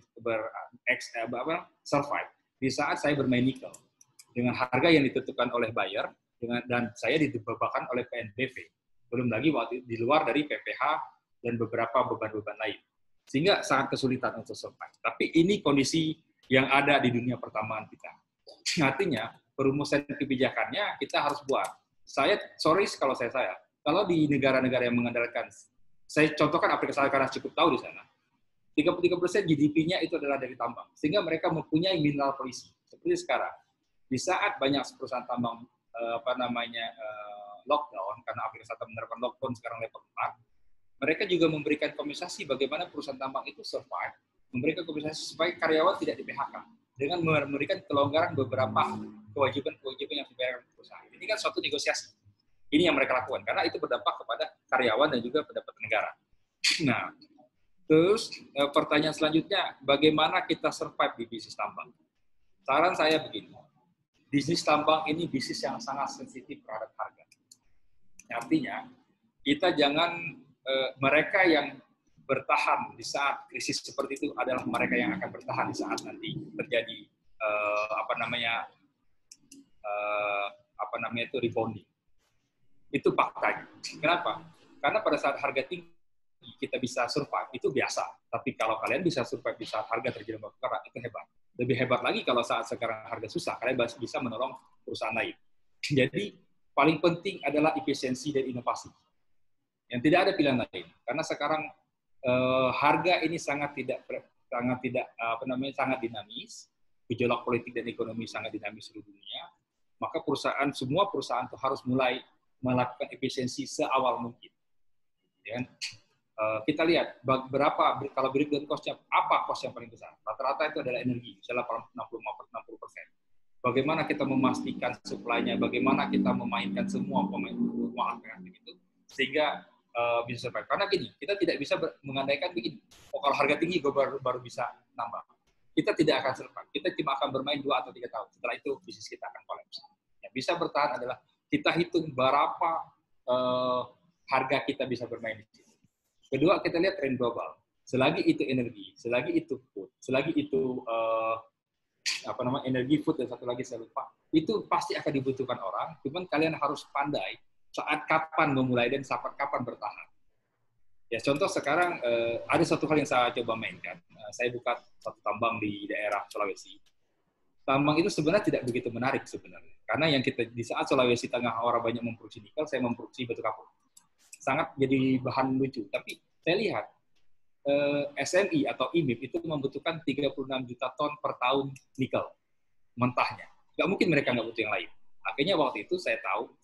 survive di saat saya bermain nikel dengan harga yang ditentukan oleh buyer dan saya dibebankan oleh PNBP. Belum lagi waktu di luar dari PPH dan beberapa beban-beban lain. Sehingga sangat kesulitan untuk survive. Tapi ini kondisi yang ada di dunia pertambangan kita. Artinya, perumusan kebijakannya kita harus buat. Sorry kalau saya. Kalau di negara-negara yang mengandalkan, saya contohkan Afrika Selatan karena cukup tahu di sana, 33% GDP-nya itu adalah dari tambang. Sehingga mereka mempunyai mineral policy. Seperti sekarang, di saat banyak perusahaan tambang lockdown, karena Afrika Selatan menerapkan lockdown sekarang level 4, mereka juga memberikan kompensasi bagaimana perusahaan tambang itu survive, memberikan kompensasi supaya karyawan tidak di-PHK, dengan memberikan kelonggaran beberapa kewajiban-kewajiban yang dibayarkan perusahaan. Ini kan suatu negosiasi. Ini yang mereka lakukan, karena itu berdampak kepada karyawan dan juga pendapatan negara. Nah, terus pertanyaan selanjutnya, bagaimana kita survive di bisnis tambang? Saran saya begini, bisnis tambang ini bisnis yang sangat sensitif terhadap harga. Artinya, kita jangan mereka yang bertahan di saat krisis seperti itu adalah mereka yang akan bertahan di saat nanti terjadi rebounding. Itu faktanya. Kenapa? Karena pada saat harga tinggi kita bisa survive itu biasa. Tapi kalau kalian bisa survive di saat harga terjadi perkara itu hebat. Lebih hebat lagi kalau saat sekarang harga susah, kalian bisa menolong perusahaan lain. Jadi paling penting adalah efisiensi dan inovasi. Yang tidak ada pilihan lain, karena sekarang harga ini sangat dinamis, gejolak politik dan ekonomi sangat dinamis di dunia, maka semua perusahaan itu harus mulai melakukan efisiensi seawal mungkin. Ya. Kita lihat kalau breakdown cost-nya, apa cost yang paling besar? Rata-rata itu adalah energi, misalnya 60%. Bagaimana kita memastikan supply-nya, bagaimana kita memainkan semua pemain itu, sehingga bisa survive. Karena gini, kita tidak bisa mengandaikan begini, kalau harga tinggi gue baru bisa nambah. Kita tidak akan survive. Kita cuma akan bermain 2 atau 3 tahun. Setelah itu, bisnis kita akan kolaps. Yang bisa bertahan adalah kita hitung berapa harga kita bisa bermain di situ. Kedua, kita lihat tren global. Selagi itu energi, selagi itu food, selagi itu energi, food, dan satu lagi saya lupa, itu pasti akan dibutuhkan orang. Cuman kalian harus pandai saat kapan memulai dan saat kapan bertahan. Ya, contoh sekarang ada satu hal yang saya coba mainkan. Saya buka satu tambang di daerah Sulawesi. Tambang itu sebenarnya tidak begitu menarik sebenarnya. Karena yang di saat Sulawesi Tengah orang banyak memproduksi nikel, saya memproduksi batu kapur. Sangat jadi bahan lucu. Tapi saya lihat SMI atau IMIP itu membutuhkan 36 juta ton per tahun nikel mentahnya. Nggak mungkin mereka nggak butuh yang lain. Akhirnya waktu itu saya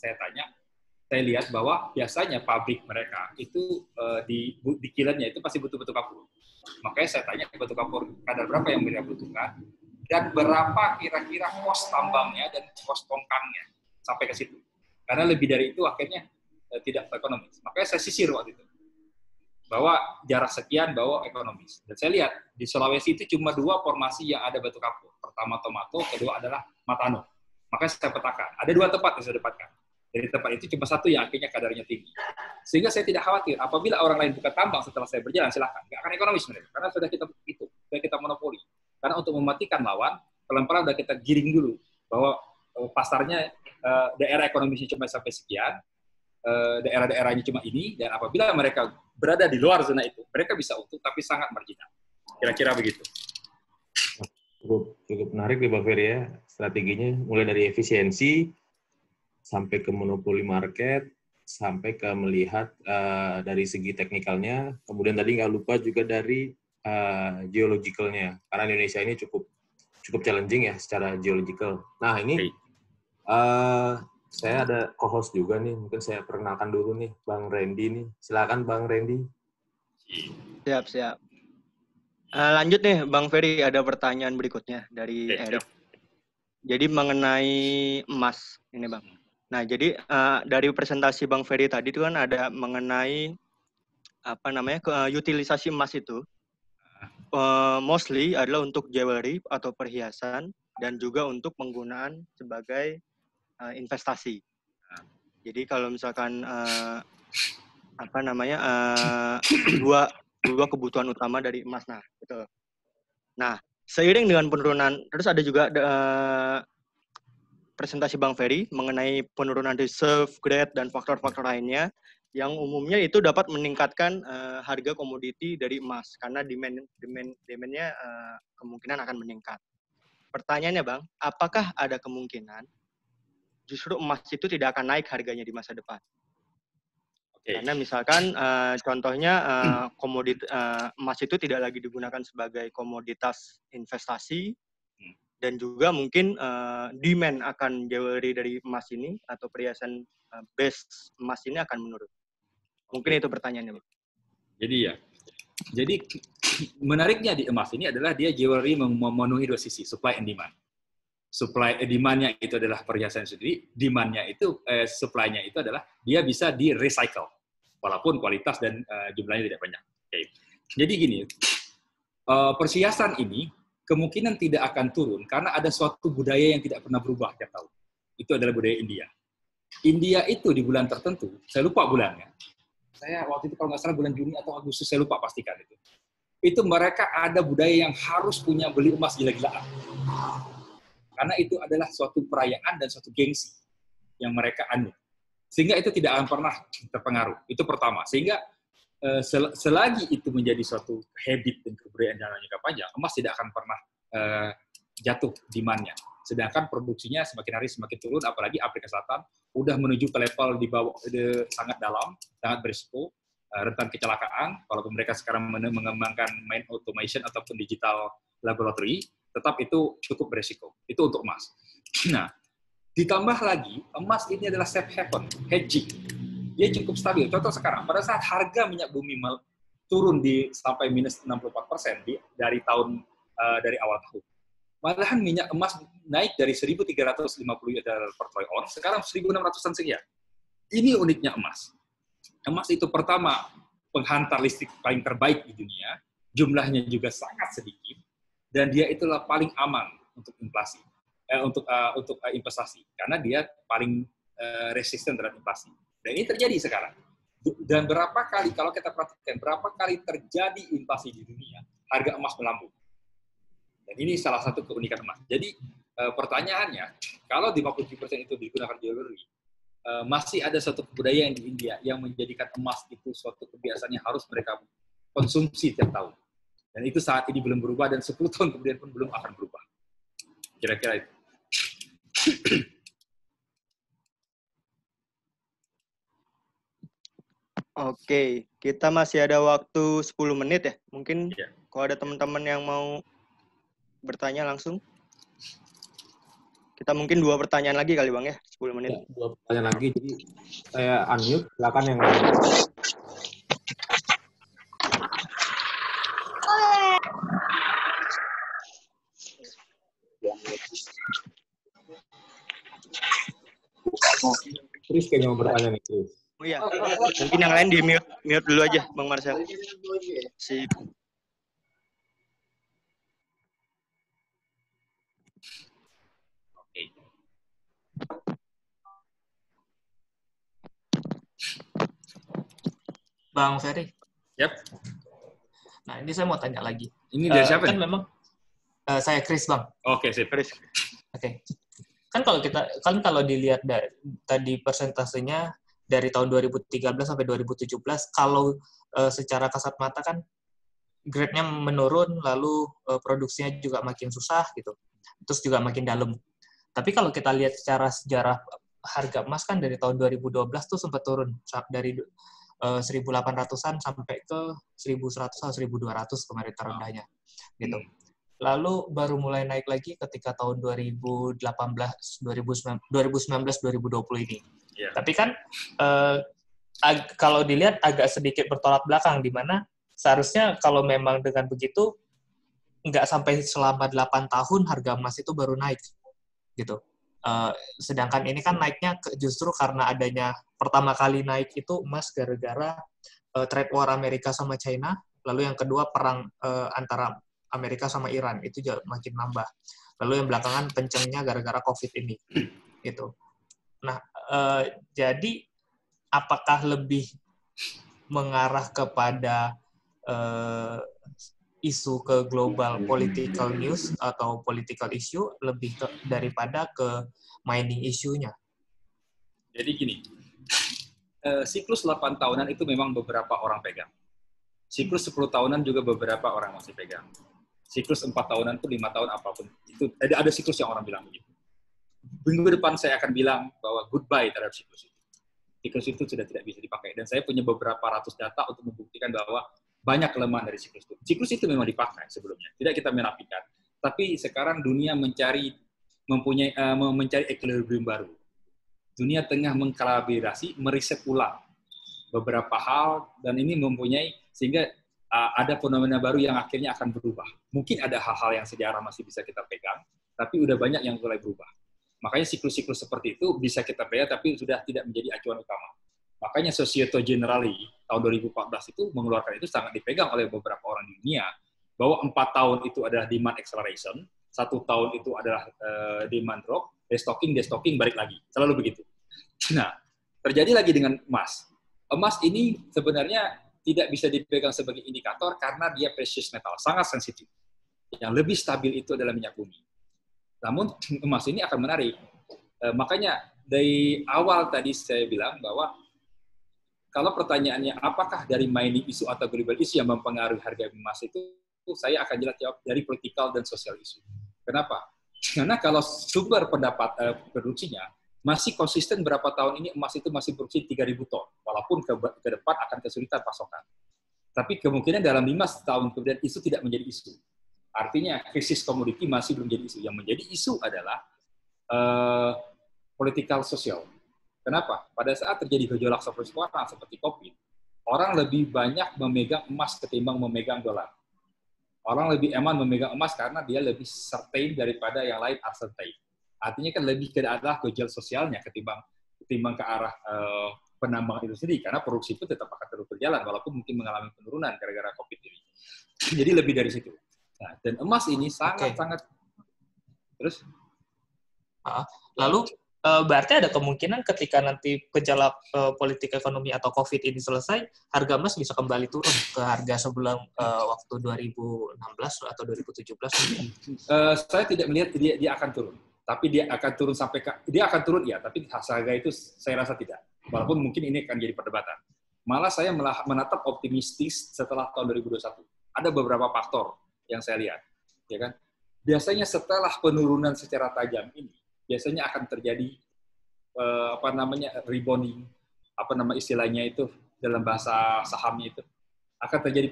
lihat bahwa biasanya pabrik mereka itu di kilannya itu pasti butuh batu kapur. Makanya saya tanya batu kapur kadar berapa yang mereka butuhkan dan berapa kira-kira kos tambangnya dan kos tongkangnya sampai ke situ. Karena lebih dari itu akhirnya tidak ekonomis. Makanya saya sisir waktu itu bahwa jarak sekian bahwa ekonomis. Dan saya lihat di Sulawesi itu cuma 2 formasi yang ada batu kapur. Pertama Tomato, kedua adalah Matano. Makanya saya petakan. Ada 2 tempat yang saya dapatkan. Dari tempat itu cuma 1 yang akhirnya kadarnya tinggi. Sehingga saya tidak khawatir. Apabila orang lain buka tambang setelah saya berjalan, silakan. Nggak akan ekonomis mereka. Karena sudah kita monopoli. Karena untuk mematikan lawan, pelan-pelan sudah kita giring dulu. Bahwa pasarnya, daerah ekonomisnya cuma sampai sekian, daerah-daerahnya cuma ini, dan apabila mereka berada di luar zona itu, mereka bisa untung, tapi sangat marginal. Kira-kira begitu. Cukup menarik nih Pak Ferry ya. Strateginya mulai dari efisiensi, sampai ke monopoli market, sampai ke melihat dari segi teknikalnya, kemudian tadi nggak lupa juga dari geologicalnya, karena Indonesia ini cukup challenging ya secara geological. Nah ini Saya ada co-host juga nih, mungkin saya perkenalkan dulu nih, Bang Randy nih. Silakan Bang Randy. Siap. Lanjut nih, Bang Ferry, ada pertanyaan berikutnya dari Erik. Jadi mengenai emas ini, Bang. Nah, jadi dari presentasi Bang Ferry tadi itu kan ada mengenai utilisasi emas itu mostly adalah untuk jewelry atau perhiasan dan juga untuk penggunaan sebagai investasi. Jadi kalau misalkan dua kebutuhan utama dari emas, nah betul. Nah, seiring dengan penurunan, terus ada juga presentasi Bang Ferry mengenai penurunan reserve, grade, dan faktor-faktor lainnya yang umumnya itu dapat meningkatkan harga komoditi dari emas karena demand-nya kemungkinan akan meningkat. Pertanyaannya, Bang, apakah ada kemungkinan justru emas itu tidak akan naik harganya di masa depan? Karena misalkan contohnya emas itu tidak lagi digunakan sebagai komoditas investasi dan juga mungkin demand akan jewelry dari emas ini atau perhiasan base emas ini akan menurun. Mungkin itu pertanyaannya. Jadi menariknya di emas ini adalah dia jewelry memenuhi dua sisi, supply and demand. Supply demand-nya itu adalah perhiasan sendiri, demand-nya itu supply-nya itu adalah dia bisa di-recycle walaupun kualitas dan jumlahnya tidak banyak. Jadi gini, perhiasan ini kemungkinan tidak akan turun karena ada suatu budaya yang tidak pernah berubah tiap tahun. Itu adalah budaya India. India itu di bulan tertentu, saya lupa bulannya. Saya waktu itu kalau nggak salah bulan Juni atau Agustus, saya lupa pastikan itu. Itu mereka ada budaya yang harus punya beli emas gila-gilaan. Karena itu adalah suatu perayaan dan suatu gengsi yang mereka anut. Sehingga itu tidak akan pernah terpengaruh. Itu pertama. Sehingga selagi itu menjadi suatu habit dan kebudayaan jangka panjang, emas tidak akan pernah jatuh demand-nya. Sedangkan produksinya semakin hari semakin turun, apalagi Afrika Selatan udah menuju ke level di bawah sangat dalam, sangat berisiko, rentan kecelakaan. Kalau mereka sekarang mengembangkan main automation ataupun digital laboratory, tetap itu cukup berisiko. Itu untuk emas. Nah, ditambah lagi, emas ini adalah safe haven, hedging. Dia cukup stabil. Contoh sekarang, pada saat harga minyak bumi turun sampai minus 64% dari awal tahun. Malahan minyak emas naik dari 1.350 US dollar per troy ounce, sekarang 1.600-an sekian. Ini uniknya emas. Emas itu pertama penghantar listrik paling terbaik di dunia, jumlahnya juga sangat sedikit, dan dia itulah paling aman untuk inflasi, untuk investasi, karena dia paling resisten terhadap inflasi. Dan ini terjadi sekarang. Dan berapa kali, kalau kita perhatikan, berapa kali terjadi inflasi di dunia, harga emas melambung. Dan ini salah satu keunikan emas. Jadi pertanyaannya, kalau 57% itu digunakan jewelry, masih ada suatu kebudayaan di India yang menjadikan emas itu suatu kebiasaan yang harus mereka konsumsi tiap tahun. Dan itu saat ini belum berubah, dan 10 tahun kemudian pun belum akan berubah. Kira-kira itu. Oke, kita masih ada waktu 10 menit ya. Mungkin kalau ada teman-teman yang mau bertanya langsung. Kita mungkin 2 pertanyaan lagi kali Bang ya, 10 menit. Ya, 2 pertanyaan lagi, jadi saya unmute, silakan yang lain. Chris kayaknya mau bertanya nih, Chris. Oh iya, mungkin yang lain di mute dulu aja, Bang Marcel. Sip. Bang Ferry. Yep. Nah, ini saya mau tanya lagi. Ini dari siapa kan nih? Memang saya Chris, Bang. Oke, sip. Chris. Oke. Kalau dilihat tadi persentasenya dari tahun 2013 sampai 2017, kalau secara kasat mata kan grade-nya menurun, lalu produksinya juga makin susah gitu. Terus juga makin dalam. Tapi kalau kita lihat secara sejarah harga emas kan dari tahun 2012 tuh sempat turun dari 1.800-an sampai ke 1.100 atau 1.200 kemarin terendahnya gitu. lalu baru mulai naik lagi ketika tahun 2018, 2019, 2020 ini. Yeah. Tapi kan kalau dilihat agak sedikit bertolak belakang, di mana seharusnya kalau memang dengan begitu nggak sampai selama 8 tahun harga emas itu baru naik gitu. Sedangkan ini kan naiknya justru karena adanya pertama kali naik itu emas gara-gara trade war Amerika sama China, lalu yang kedua perang antara Amerika sama Iran itu makin nambah. Lalu yang belakangan kencengnya gara-gara COVID ini gitu. Nah, jadi apakah lebih mengarah kepada isu ke global political news atau political issue lebih daripada ke mining isunya? Jadi gini, siklus 8 tahunan itu memang beberapa orang pegang. Siklus 10 tahunan juga beberapa orang masih pegang. Siklus 4 tahunan itu 5 tahun apapun. Itu ada siklus yang orang bilang begitu. Minggu depan saya akan bilang bahwa goodbye terhadap siklus itu. Siklus itu sudah tidak bisa dipakai. Dan saya punya beberapa ratus data untuk membuktikan bahwa banyak kelemahan dari siklus itu. Siklus itu memang dipakai sebelumnya, tidak kita menafikan. Tapi sekarang dunia mencari equilibrium baru. Dunia tengah mengkolaborasi, meriset ulang beberapa hal, dan ini mempunyai sehingga ada fenomena baru yang akhirnya akan berubah. Mungkin ada hal-hal yang sejarah masih bisa kita pegang, tapi udah banyak yang mulai berubah. Makanya siklus-siklus seperti itu bisa kita pegang, tapi sudah tidak menjadi acuan utama. Makanya Societe Generale tahun 2014 itu mengeluarkan itu sangat dipegang oleh beberapa orang di dunia, bahwa 4 tahun itu adalah demand acceleration, 1 tahun itu adalah demand drop, destocking, balik lagi. Selalu begitu. Nah, terjadi lagi dengan emas. Emas ini sebenarnya tidak bisa dipegang sebagai indikator karena dia precious metal, sangat sensitif. Yang lebih stabil itu adalah minyak bumi. Namun emas ini akan menarik. Makanya dari awal tadi saya bilang bahwa kalau pertanyaannya apakah dari mining isu atau global isu yang mempengaruhi harga emas itu saya akan jelas jawab dari political dan sosial isu. Kenapa? Karena kalau sumber produksinya masih konsisten berapa tahun ini emas itu masih produksi 3.000 ton, walaupun ke depan akan kesulitan pasokan. Tapi kemungkinan dalam 5 tahun kemudian isu tidak menjadi isu. Artinya krisis komoditi masih belum menjadi isu. Yang menjadi isu adalah political sosial. Kenapa? Pada saat terjadi gejolak seperti COVID, orang lebih banyak memegang emas ketimbang memegang dolar. Orang lebih aman memegang emas karena dia lebih certain daripada yang lain uncertain. Artinya kan lebih ke arah gejolak sosialnya ketimbang ke arah penambangan itu sendiri, karena produksi itu tetap akan terus berjalan walaupun mungkin mengalami penurunan gara-gara COVID ini. Jadi lebih dari situ. Nah, dan emas ini sangat-sangat terus. Lalu berarti ada kemungkinan ketika nanti gejolak politik ekonomi atau COVID ini selesai, harga emas bisa kembali turun ke harga sebelum waktu 2016 atau 2017? Saya tidak melihat dia akan turun. Tapi dia akan turun dia akan turun ya, tapi harga itu saya rasa tidak. Walaupun mungkin ini akan jadi perdebatan. Malah saya menatap optimistis setelah tahun 2021. Ada beberapa faktor yang saya lihat, ya kan? Biasanya setelah penurunan secara tajam ini, biasanya akan terjadi rebounding, istilahnya itu dalam bahasa sahamnya itu akan terjadi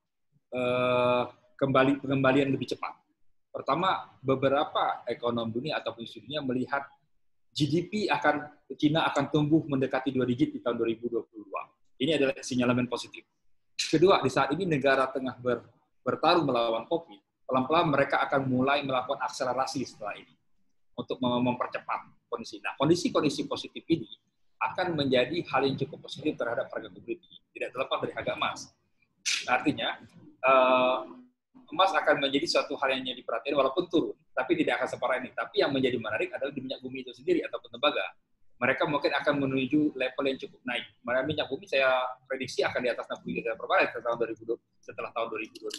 pengembalian lebih cepat. Pertama, beberapa ekonom dunia ataupun isu dunia melihat GDP Cina akan tumbuh mendekati 2 digit di tahun 2022. Ini adalah sinyalemen positif. Kedua, di saat ini negara tengah bertarung melawan COVID, pelan-pelan mereka akan mulai melakukan akselerasi setelah ini untuk mempercepat kondisi. Nah, kondisi-kondisi positif ini akan menjadi hal yang cukup positif terhadap harga komoditi, tidak terlepas dari harga emas. Artinya, emas akan menjadi suatu hal yang diperhatikan walaupun turun, tapi tidak akan separah ini. Tapi yang menjadi menarik adalah di minyak bumi itu sendiri ataupun tembaga. Mereka mungkin akan menuju level yang cukup naik. Minyak bumi saya prediksi akan di atas 60 juta per barel setelah tahun 2022.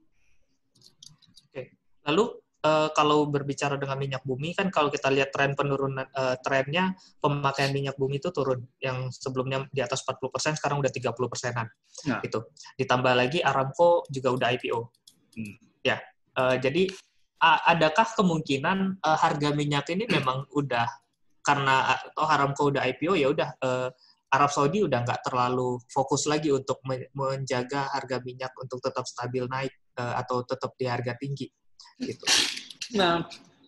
Oke. Lalu kalau berbicara dengan minyak bumi, kan kalau kita lihat tren penurunan trennya pemakaian minyak bumi itu turun, yang sebelumnya di atas 40%, sekarang udah 30%-an. Nah. Gitu. Ditambah lagi Aramco juga udah IPO. Ya, jadi adakah kemungkinan harga minyak ini memang udah karena Aramco udah IPO, ya udah Arab Saudi udah nggak terlalu fokus lagi untuk menjaga harga minyak untuk tetap stabil naik atau tetap di harga tinggi. Gitu. Nah,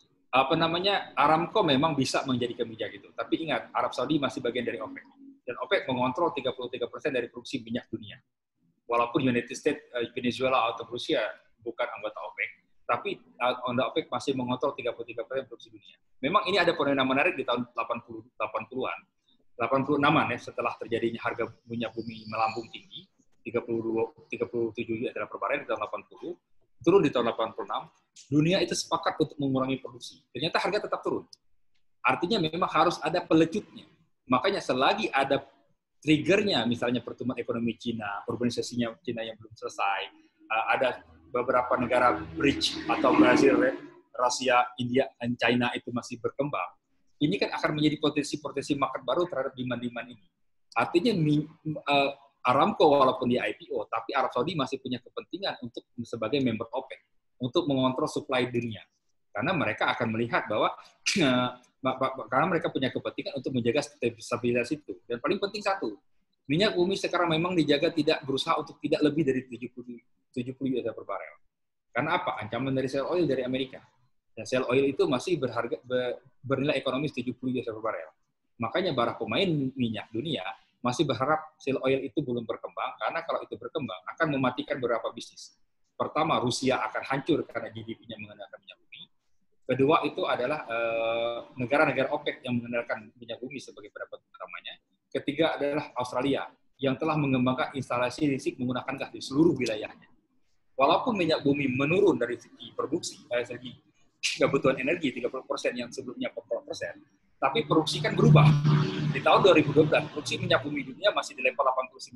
Aramco memang bisa menjadikan minyak itu. Tapi ingat, Arab Saudi masih bagian dari OPEC. Dan OPEC mengontrol 33% dari produksi minyak dunia. Walaupun United States, Venezuela, atau Rusia bukan anggota OPEC, tapi anggota OPEC masih mengontrol 33% produksi dunia. Memang ini ada fenomena menarik di tahun 80-an. 86-an ya, setelah terjadinya harga minyak bumi melambung tinggi, 37 adalah per barel di tahun 80, turun di tahun 86, dunia itu sepakat untuk mengurangi produksi. Ternyata harga tetap turun. Artinya memang harus ada pelejutnya. Makanya selagi ada triggernya, misalnya pertumbuhan ekonomi Cina, urbanisasinya Cina yang belum selesai, ada beberapa negara BRICS atau Brazil, Rusia, India, dan China itu masih berkembang, ini kan akan menjadi potensi market baru terhadap demand-demand ini. Artinya Aramco walaupun di IPO, tapi Arab Saudi masih punya kepentingan untuk sebagai member OPEC, untuk mengontrol supply dunia. Karena mereka akan melihat bahwa karena mereka punya kepentingan untuk menjaga stabilitas itu. Dan paling penting satu, minyak bumi sekarang memang dijaga berusaha untuk tidak lebih dari 70 US per barel. Karena apa? Ancaman dari shale oil dari Amerika. Dan shale oil itu masih bernilai ekonomis 70 US per barel. Makanya para pemain minyak dunia masih berharap shale oil itu belum berkembang, karena kalau itu berkembang akan mematikan beberapa bisnis. Pertama, Rusia akan hancur karena GDP-nya mengandalkan minyak bumi. Kedua, itu adalah negara-negara OPEC yang mengandalkan minyak bumi sebagai pendapat utamanya. Ketiga adalah Australia, yang telah mengembangkan instalasi listrik menggunakan gas di seluruh wilayahnya. Walaupun minyak bumi menurun dari segi produksi, dari segi kebutuhan energi 30% yang sebelumnya 40%, tapi produksi kan berubah. Di tahun 2012, produksi minyak bumi dunia masih di level 86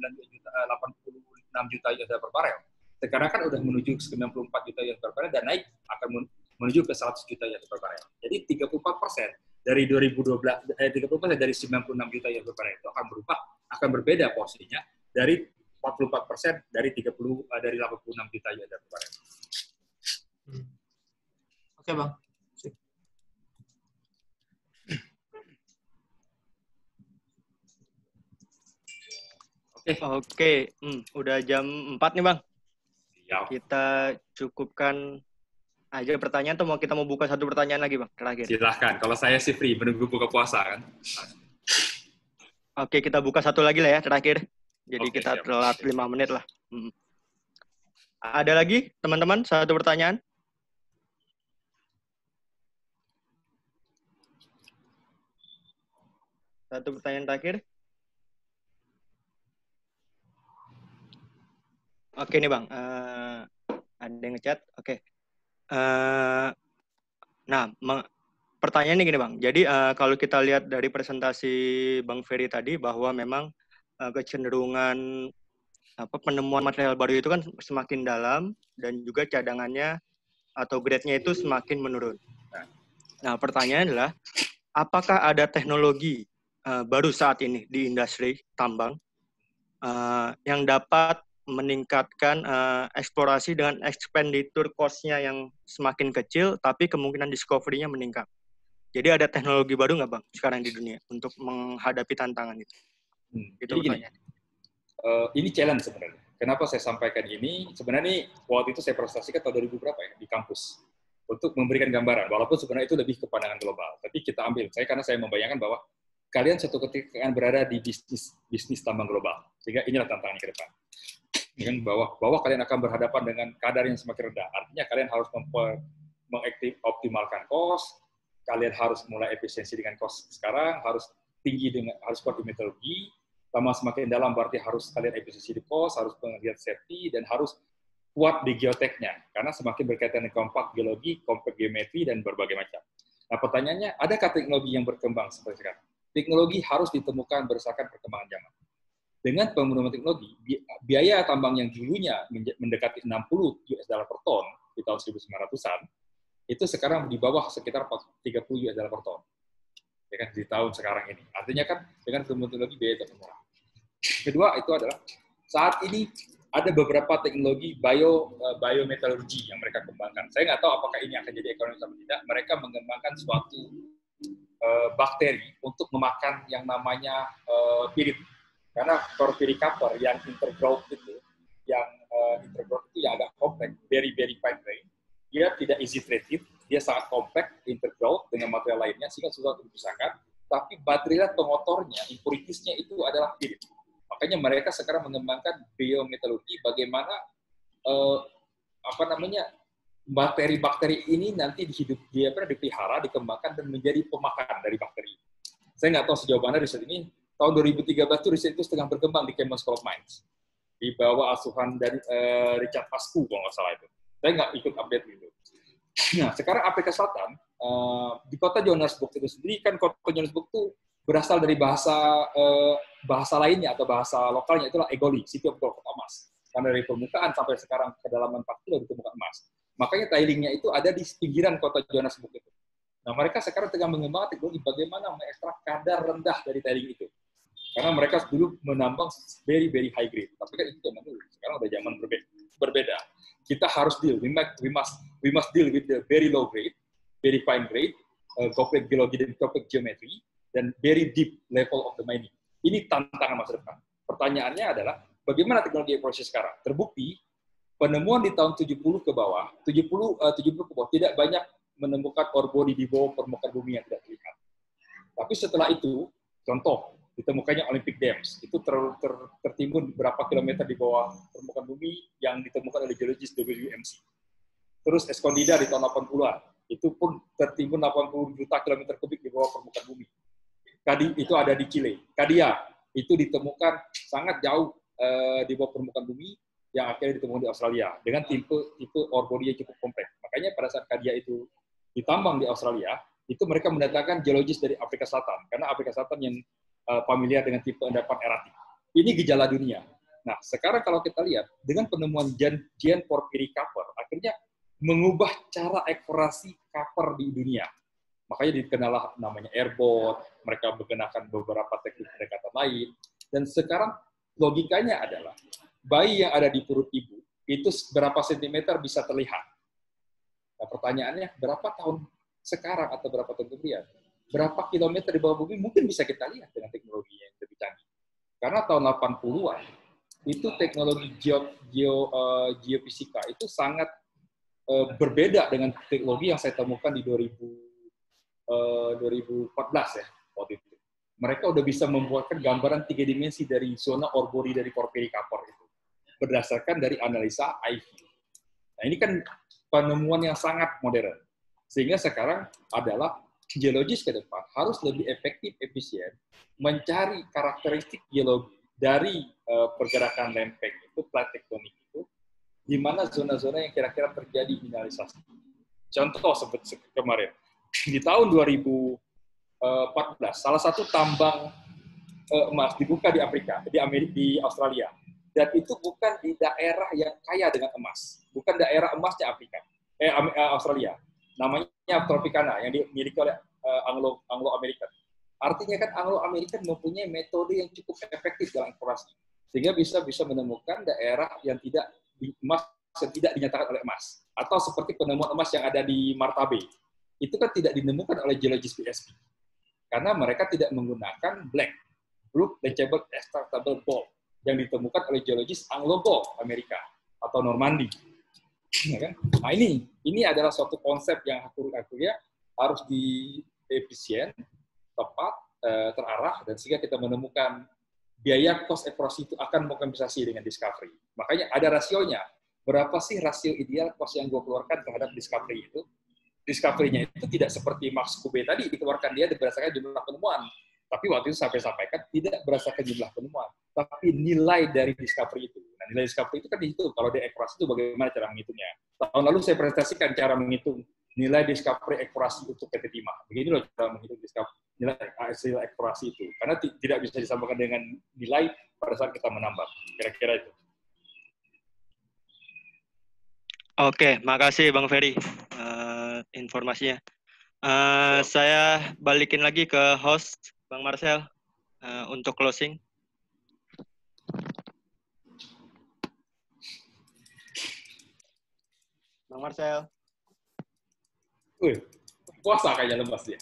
juta US per barel. Sekarang kan udah menuju 94 juta US per barel dan naik akan menuju ke 100 juta US per barel. Jadi 34% dari 2012, 30% dari 96 juta US per barel itu akan berubah, akan berbeda porsinya dari 44% dari 86 juta US per barel. Oke, Bang. Oke. Udah jam 4 nih, Bang. Siap. Kita cukupkan aja pertanyaan, atau kita mau buka satu pertanyaan lagi, Bang, terakhir? Silahkan. Kalau saya sih free, menunggu buka puasa kan. Oke, kita buka satu lagi lah ya, terakhir. Jadi Oke, kita siap. telat 5 menit lah. Ada lagi, teman-teman, satu pertanyaan? Satu pertanyaan terakhir. Oke nih, Bang. Ada yang ngechat. Oke. Nah, pertanyaannya gini, Bang. Jadi kalau kita lihat dari presentasi Bang Ferry tadi, bahwa memang kecenderungan penemuan material baru itu kan semakin dalam, dan juga cadangannya atau grade-nya itu semakin menurun. Nah, pertanyaannya adalah, apakah ada teknologi baru saat ini di industri tambang yang dapat meningkatkan eksplorasi dengan expenditure cost-nya yang semakin kecil, tapi kemungkinan discovery-nya meningkat. Jadi ada teknologi baru nggak, Bang, sekarang di dunia untuk menghadapi tantangan itu? Itu pertanyaan. Ini challenge sebenarnya. Kenapa saya sampaikan ini? Sebenarnya waktu itu saya presentasikan tahun 2000 berapa ya di kampus untuk memberikan gambaran. Walaupun sebenarnya itu lebih ke pandangan global, tapi kita ambil. Karena saya membayangkan bahwa kalian suatu ketika akan berada di bisnis tambang global. Sehingga inilah tantangan ke depan. Dengan bahwa kalian akan berhadapan dengan kadar yang semakin rendah. Artinya kalian harus mengoptimalkan cost, kalian harus mulai efisiensi dengan cost sekarang, harus kuat di metodologi, sama semakin dalam berarti harus kalian efisiensi di cost, harus pengertian safety, dan harus kuat di geoteknya, karena semakin berkaitan dengan kompak geologi, kompak geometri, dan berbagai macam. Nah, pertanyaannya, adakah teknologi yang berkembang seperti sekarang? Teknologi harus ditemukan berdasarkan perkembangan zaman. Dengan pengembangan teknologi, biaya tambang yang dulunya mendekati 60 US dollar per ton di tahun 1900-an, itu sekarang di bawah sekitar 30 US dollar per ton. Ya kan, di tahun sekarang ini. Artinya kan dengan pengembangan teknologi biaya itu murah. Kedua, itu adalah saat ini ada beberapa teknologi biometalurgi yang mereka kembangkan. Saya nggak tahu apakah ini akan jadi ekonomi atau tidak. Mereka mengembangkan suatu bakteri untuk memakan yang namanya pirit. Karena porphyricator yang intergrowth itu yang agak kompleks, very fine grain, dia tidak easy treated, dia sangat compact, intergrowth dengan material lainnya, sehingga susah untuk dipisahkan. Tapi baterai pengotornya, impuritisnya itu adalah mirip. Makanya mereka sekarang mengembangkan biometalurgi, bagaimana bakteri-bakteri ini nanti dipelihara, dikembangkan, dan menjadi pemakan dari bakteri. Saya nggak tahu sejauh mana riset ini. Tahun 2013 itu riset itu sedang berkembang di Cayman School of Mines. Di bawah asuhan dari Richard Pascu, kalau nggak salah itu. Saya nggak ikut update itu. Nah, sekarang Afrika Selatan, di kota Johannesburg itu sendiri, kan kota Johannesburg itu berasal dari bahasa lainnya atau bahasa lokalnya, itulah Egoli, City of Gold, kota emas. Karena dari permukaan sampai sekarang kedalaman 4 kilo ditemukan emas. Makanya tailingnya itu ada di pinggiran kota Johannesburg itu. Nah, mereka sekarang tengah mengembangkan teknologi bagaimana mengekstrak kadar rendah dari tailing itu. Karena mereka dulu menambang very, very high grade. Tapi kan itu zaman dulu. Sekarang udah zaman berbeda. Kita harus deal. We must deal with the very low grade, very fine grade, complex geology dan complex geometry, dan very deep level of the mining. Ini tantangan masa depan. Pertanyaannya adalah, bagaimana teknologi proses sekarang? Terbukti, penemuan di tahun 70 ke bawah tidak banyak menemukan ore body di bawah permukaan bumi yang tidak terlihat. Tapi setelah itu, contoh, ditemukannya Olympic Dams, itu tertimbun berapa kilometer di bawah permukaan bumi yang ditemukan oleh geologis WMC. Terus Escondida di tahun 80-an, itu pun tertimbun 80 juta kilometer kubik di bawah permukaan bumi. Itu ada di Chile. Kadia, itu ditemukan sangat jauh di bawah permukaan bumi, yang akhirnya ditemukan di Australia, dengan tipe ore body yang cukup kompleks. Makanya pada saat Kadia itu ditambang di Australia, itu mereka mendatangkan geologis dari Afrika Selatan, karena Afrika Selatan yang familiar dengan tipe endapan eratik. Ini gejala dunia. Nah, sekarang kalau kita lihat, dengan penemuan Giant Porphyry copper, akhirnya mengubah cara eksplorasi copper di dunia. Makanya dikenal namanya airbot, mereka menggunakan beberapa teknik pendekatan lain, dan sekarang logikanya adalah, bayi yang ada di perut ibu, itu berapa sentimeter bisa terlihat. Nah, pertanyaannya, berapa tahun sekarang atau berapa tahun kemudian? Berapa kilometer di bawah bumi mungkin bisa kita lihat dengan teknologi yang lebih canggih. Karena tahun 80-an, itu teknologi geofisika itu sangat berbeda dengan teknologi yang saya temukan di 2014 ya, waktu itu. Mereka udah bisa membuatkan gambaran 3 dimensi dari zona ore body dari Porphyry copper itu, berdasarkan dari analisa IV. Nah, ini kan penemuan yang sangat modern. Sehingga sekarang adalah geologis ke depan harus lebih efektif, efisien, mencari karakteristik geologi dari pergerakan lempeng itu, plate tektonik itu, di mana zona-zona yang kira-kira terjadi mineralisasi. Contoh seperti kemarin, di tahun 2014, salah satu tambang emas dibuka di Afrika, di Australia. Dan itu bukan di daerah yang kaya dengan emas, bukan daerah emasnya Australia. Namanya Tropicana yang dimiliki oleh Anglo-American. Artinya kan Anglo-American mempunyai metode yang cukup efektif dalam eksplorasi, sehingga bisa menemukan daerah yang tidak emas yang tidak dinyatakan oleh emas, atau seperti penemuan emas yang ada di Martabe. Itu kan tidak ditemukan oleh geologis BSP, karena mereka tidak menggunakan blue leachable extractable gold yang ditemukan oleh geologis Anglo-Gold Amerika atau Normandy. Nah, ini adalah suatu konsep yang aku harus efisien, tepat, terarah, dan sehingga kita menemukan biaya cost eksplorasi itu akan mengkompensasi dengan discovery. Makanya ada rasionya. Berapa sih rasio ideal cost yang gue keluarkan terhadap discovery itu? Discovery-nya itu tidak seperti Max Kube tadi, dikeluarkan dia berdasarkan jumlah penemuan. Tapi waktu itu sampaikan tidak berdasarkan jumlah penemuan, tapi nilai dari discovery itu. Nah, nilai discovery itu kan dihitung. Kalau di eksplorasi itu bagaimana cara menghitungnya? Tahun lalu saya presentasikan cara menghitung nilai discovery eksplorasi untuk PT Timah. Begini loh cara menghitung nilai hasil eksplorasi itu. Karena tidak bisa disamakan dengan nilai pada saat kita menambang. Kira-kira itu. Oke, makasih Bang Ferry informasinya. Saya balikin lagi ke host Bang Marcel untuk closing. Bang Marcel. Puasa kayaknya lemas dia.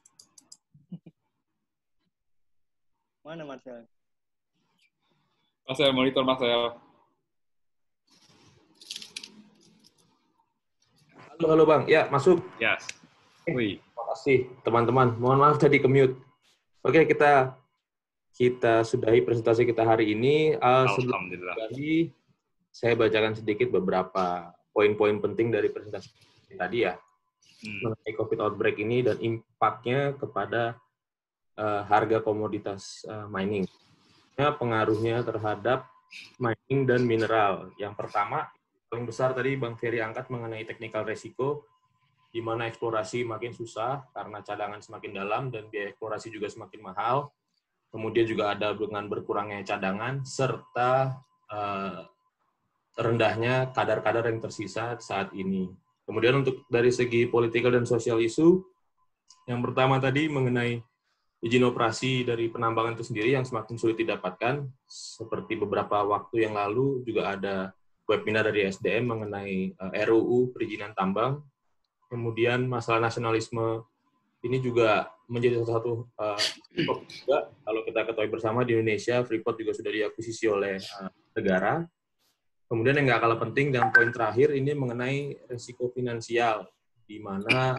Mana Marcel? Marcel, monitor Marcel. Halo Bang, ya masuk. Yes. Wih. Terima kasih teman-teman. Mohon maaf tadi ke-mute. Oke, kita sudahi presentasi kita hari ini. Alhamdulillah. Sebelum saya bacakan sedikit beberapa poin-poin penting dari presentasi tadi ya, mengenai COVID outbreak ini dan impact-nya kepada harga komoditas mining. Pengaruhnya terhadap mining dan mineral. Yang pertama, paling besar tadi Bang Ferry angkat mengenai technical resiko, di mana eksplorasi makin susah karena cadangan semakin dalam dan biaya eksplorasi juga semakin mahal. Kemudian juga ada dengan berkurangnya cadangan serta rendahnya kadar-kadar yang tersisa saat ini. Kemudian untuk dari segi political dan social issue, yang pertama tadi mengenai izin operasi dari penambangan itu sendiri yang semakin sulit didapatkan, seperti beberapa waktu yang lalu juga ada webinar dari SDM mengenai RUU perizinan tambang. Kemudian masalah nasionalisme ini juga menjadi salah satu juga kalau kita ketahui bersama di Indonesia, Freeport juga sudah diakuisisi oleh negara. Kemudian yang nggak kalah penting dan poin terakhir ini mengenai risiko finansial, di mana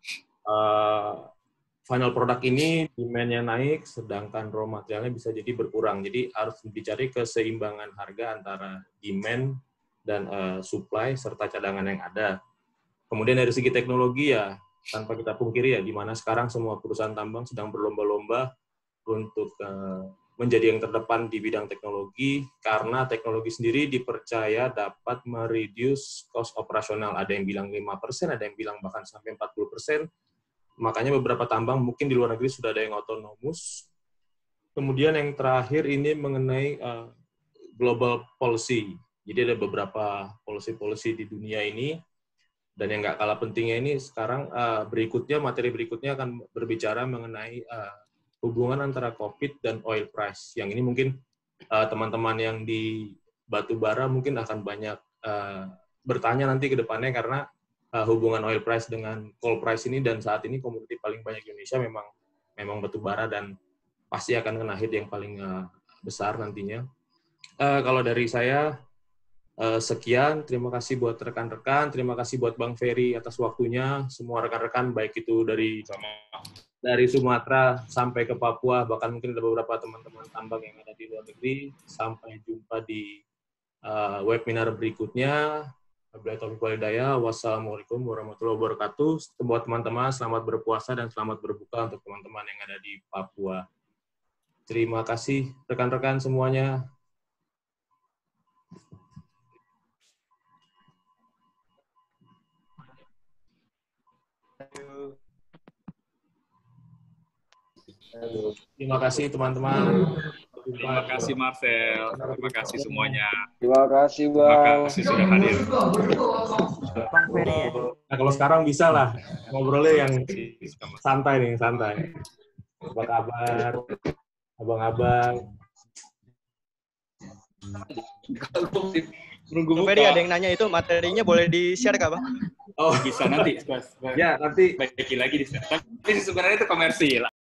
final product ini demand-nya naik, sedangkan raw materialnya bisa jadi berkurang. Jadi harus dicari keseimbangan harga antara demand dan supply serta cadangan yang ada. Kemudian dari segi teknologi ya, tanpa kita pungkiri ya, di mana sekarang semua perusahaan tambang sedang berlomba-lomba untuk menjadi yang terdepan di bidang teknologi, karena teknologi sendiri dipercaya dapat mereduce cost operasional. Ada yang bilang 5%, ada yang bilang bahkan sampai 40%. Makanya beberapa tambang mungkin di luar negeri sudah ada yang autonomous. Kemudian yang terakhir ini mengenai global policy. Jadi ada beberapa policy-policy di dunia ini. Dan yang nggak kalah pentingnya ini sekarang materi berikutnya akan berbicara mengenai hubungan antara COVID dan oil price. Yang ini mungkin teman-teman yang di batu bara mungkin akan banyak bertanya nanti ke depannya karena hubungan oil price dengan coal price ini, dan saat ini komoditi paling banyak di Indonesia memang batu bara dan pasti akan kena hit yang paling besar nantinya. Kalau dari saya sekian, terima kasih buat rekan-rekan, terima kasih buat Bang Ferry atas waktunya, semua rekan-rekan baik itu dari Sumatera sampai ke Papua, bahkan mungkin ada beberapa teman-teman tambang yang ada di luar negeri. Sampai jumpa di webinar berikutnya. Wassalamualaikum warahmatullahi wabarakatuh. Buat teman-teman, selamat berpuasa dan selamat berbuka untuk teman-teman yang ada di Papua. Terima kasih rekan-rekan semuanya. Terima kasih teman-teman. Terima kasih Marcel, terima kasih semuanya. Terima kasih Bang. Terima kasih sudah hadir. Nah kalau sekarang bisa lah ngobrolnya yang santai nih, santai. Apa kabar, abang-abang? Bang Ferry ada yang nanya itu materinya boleh di-share kah Bang? Oh bisa nanti. Ya nanti. Baiki lagi di share. Tapi sebenarnya itu komersil.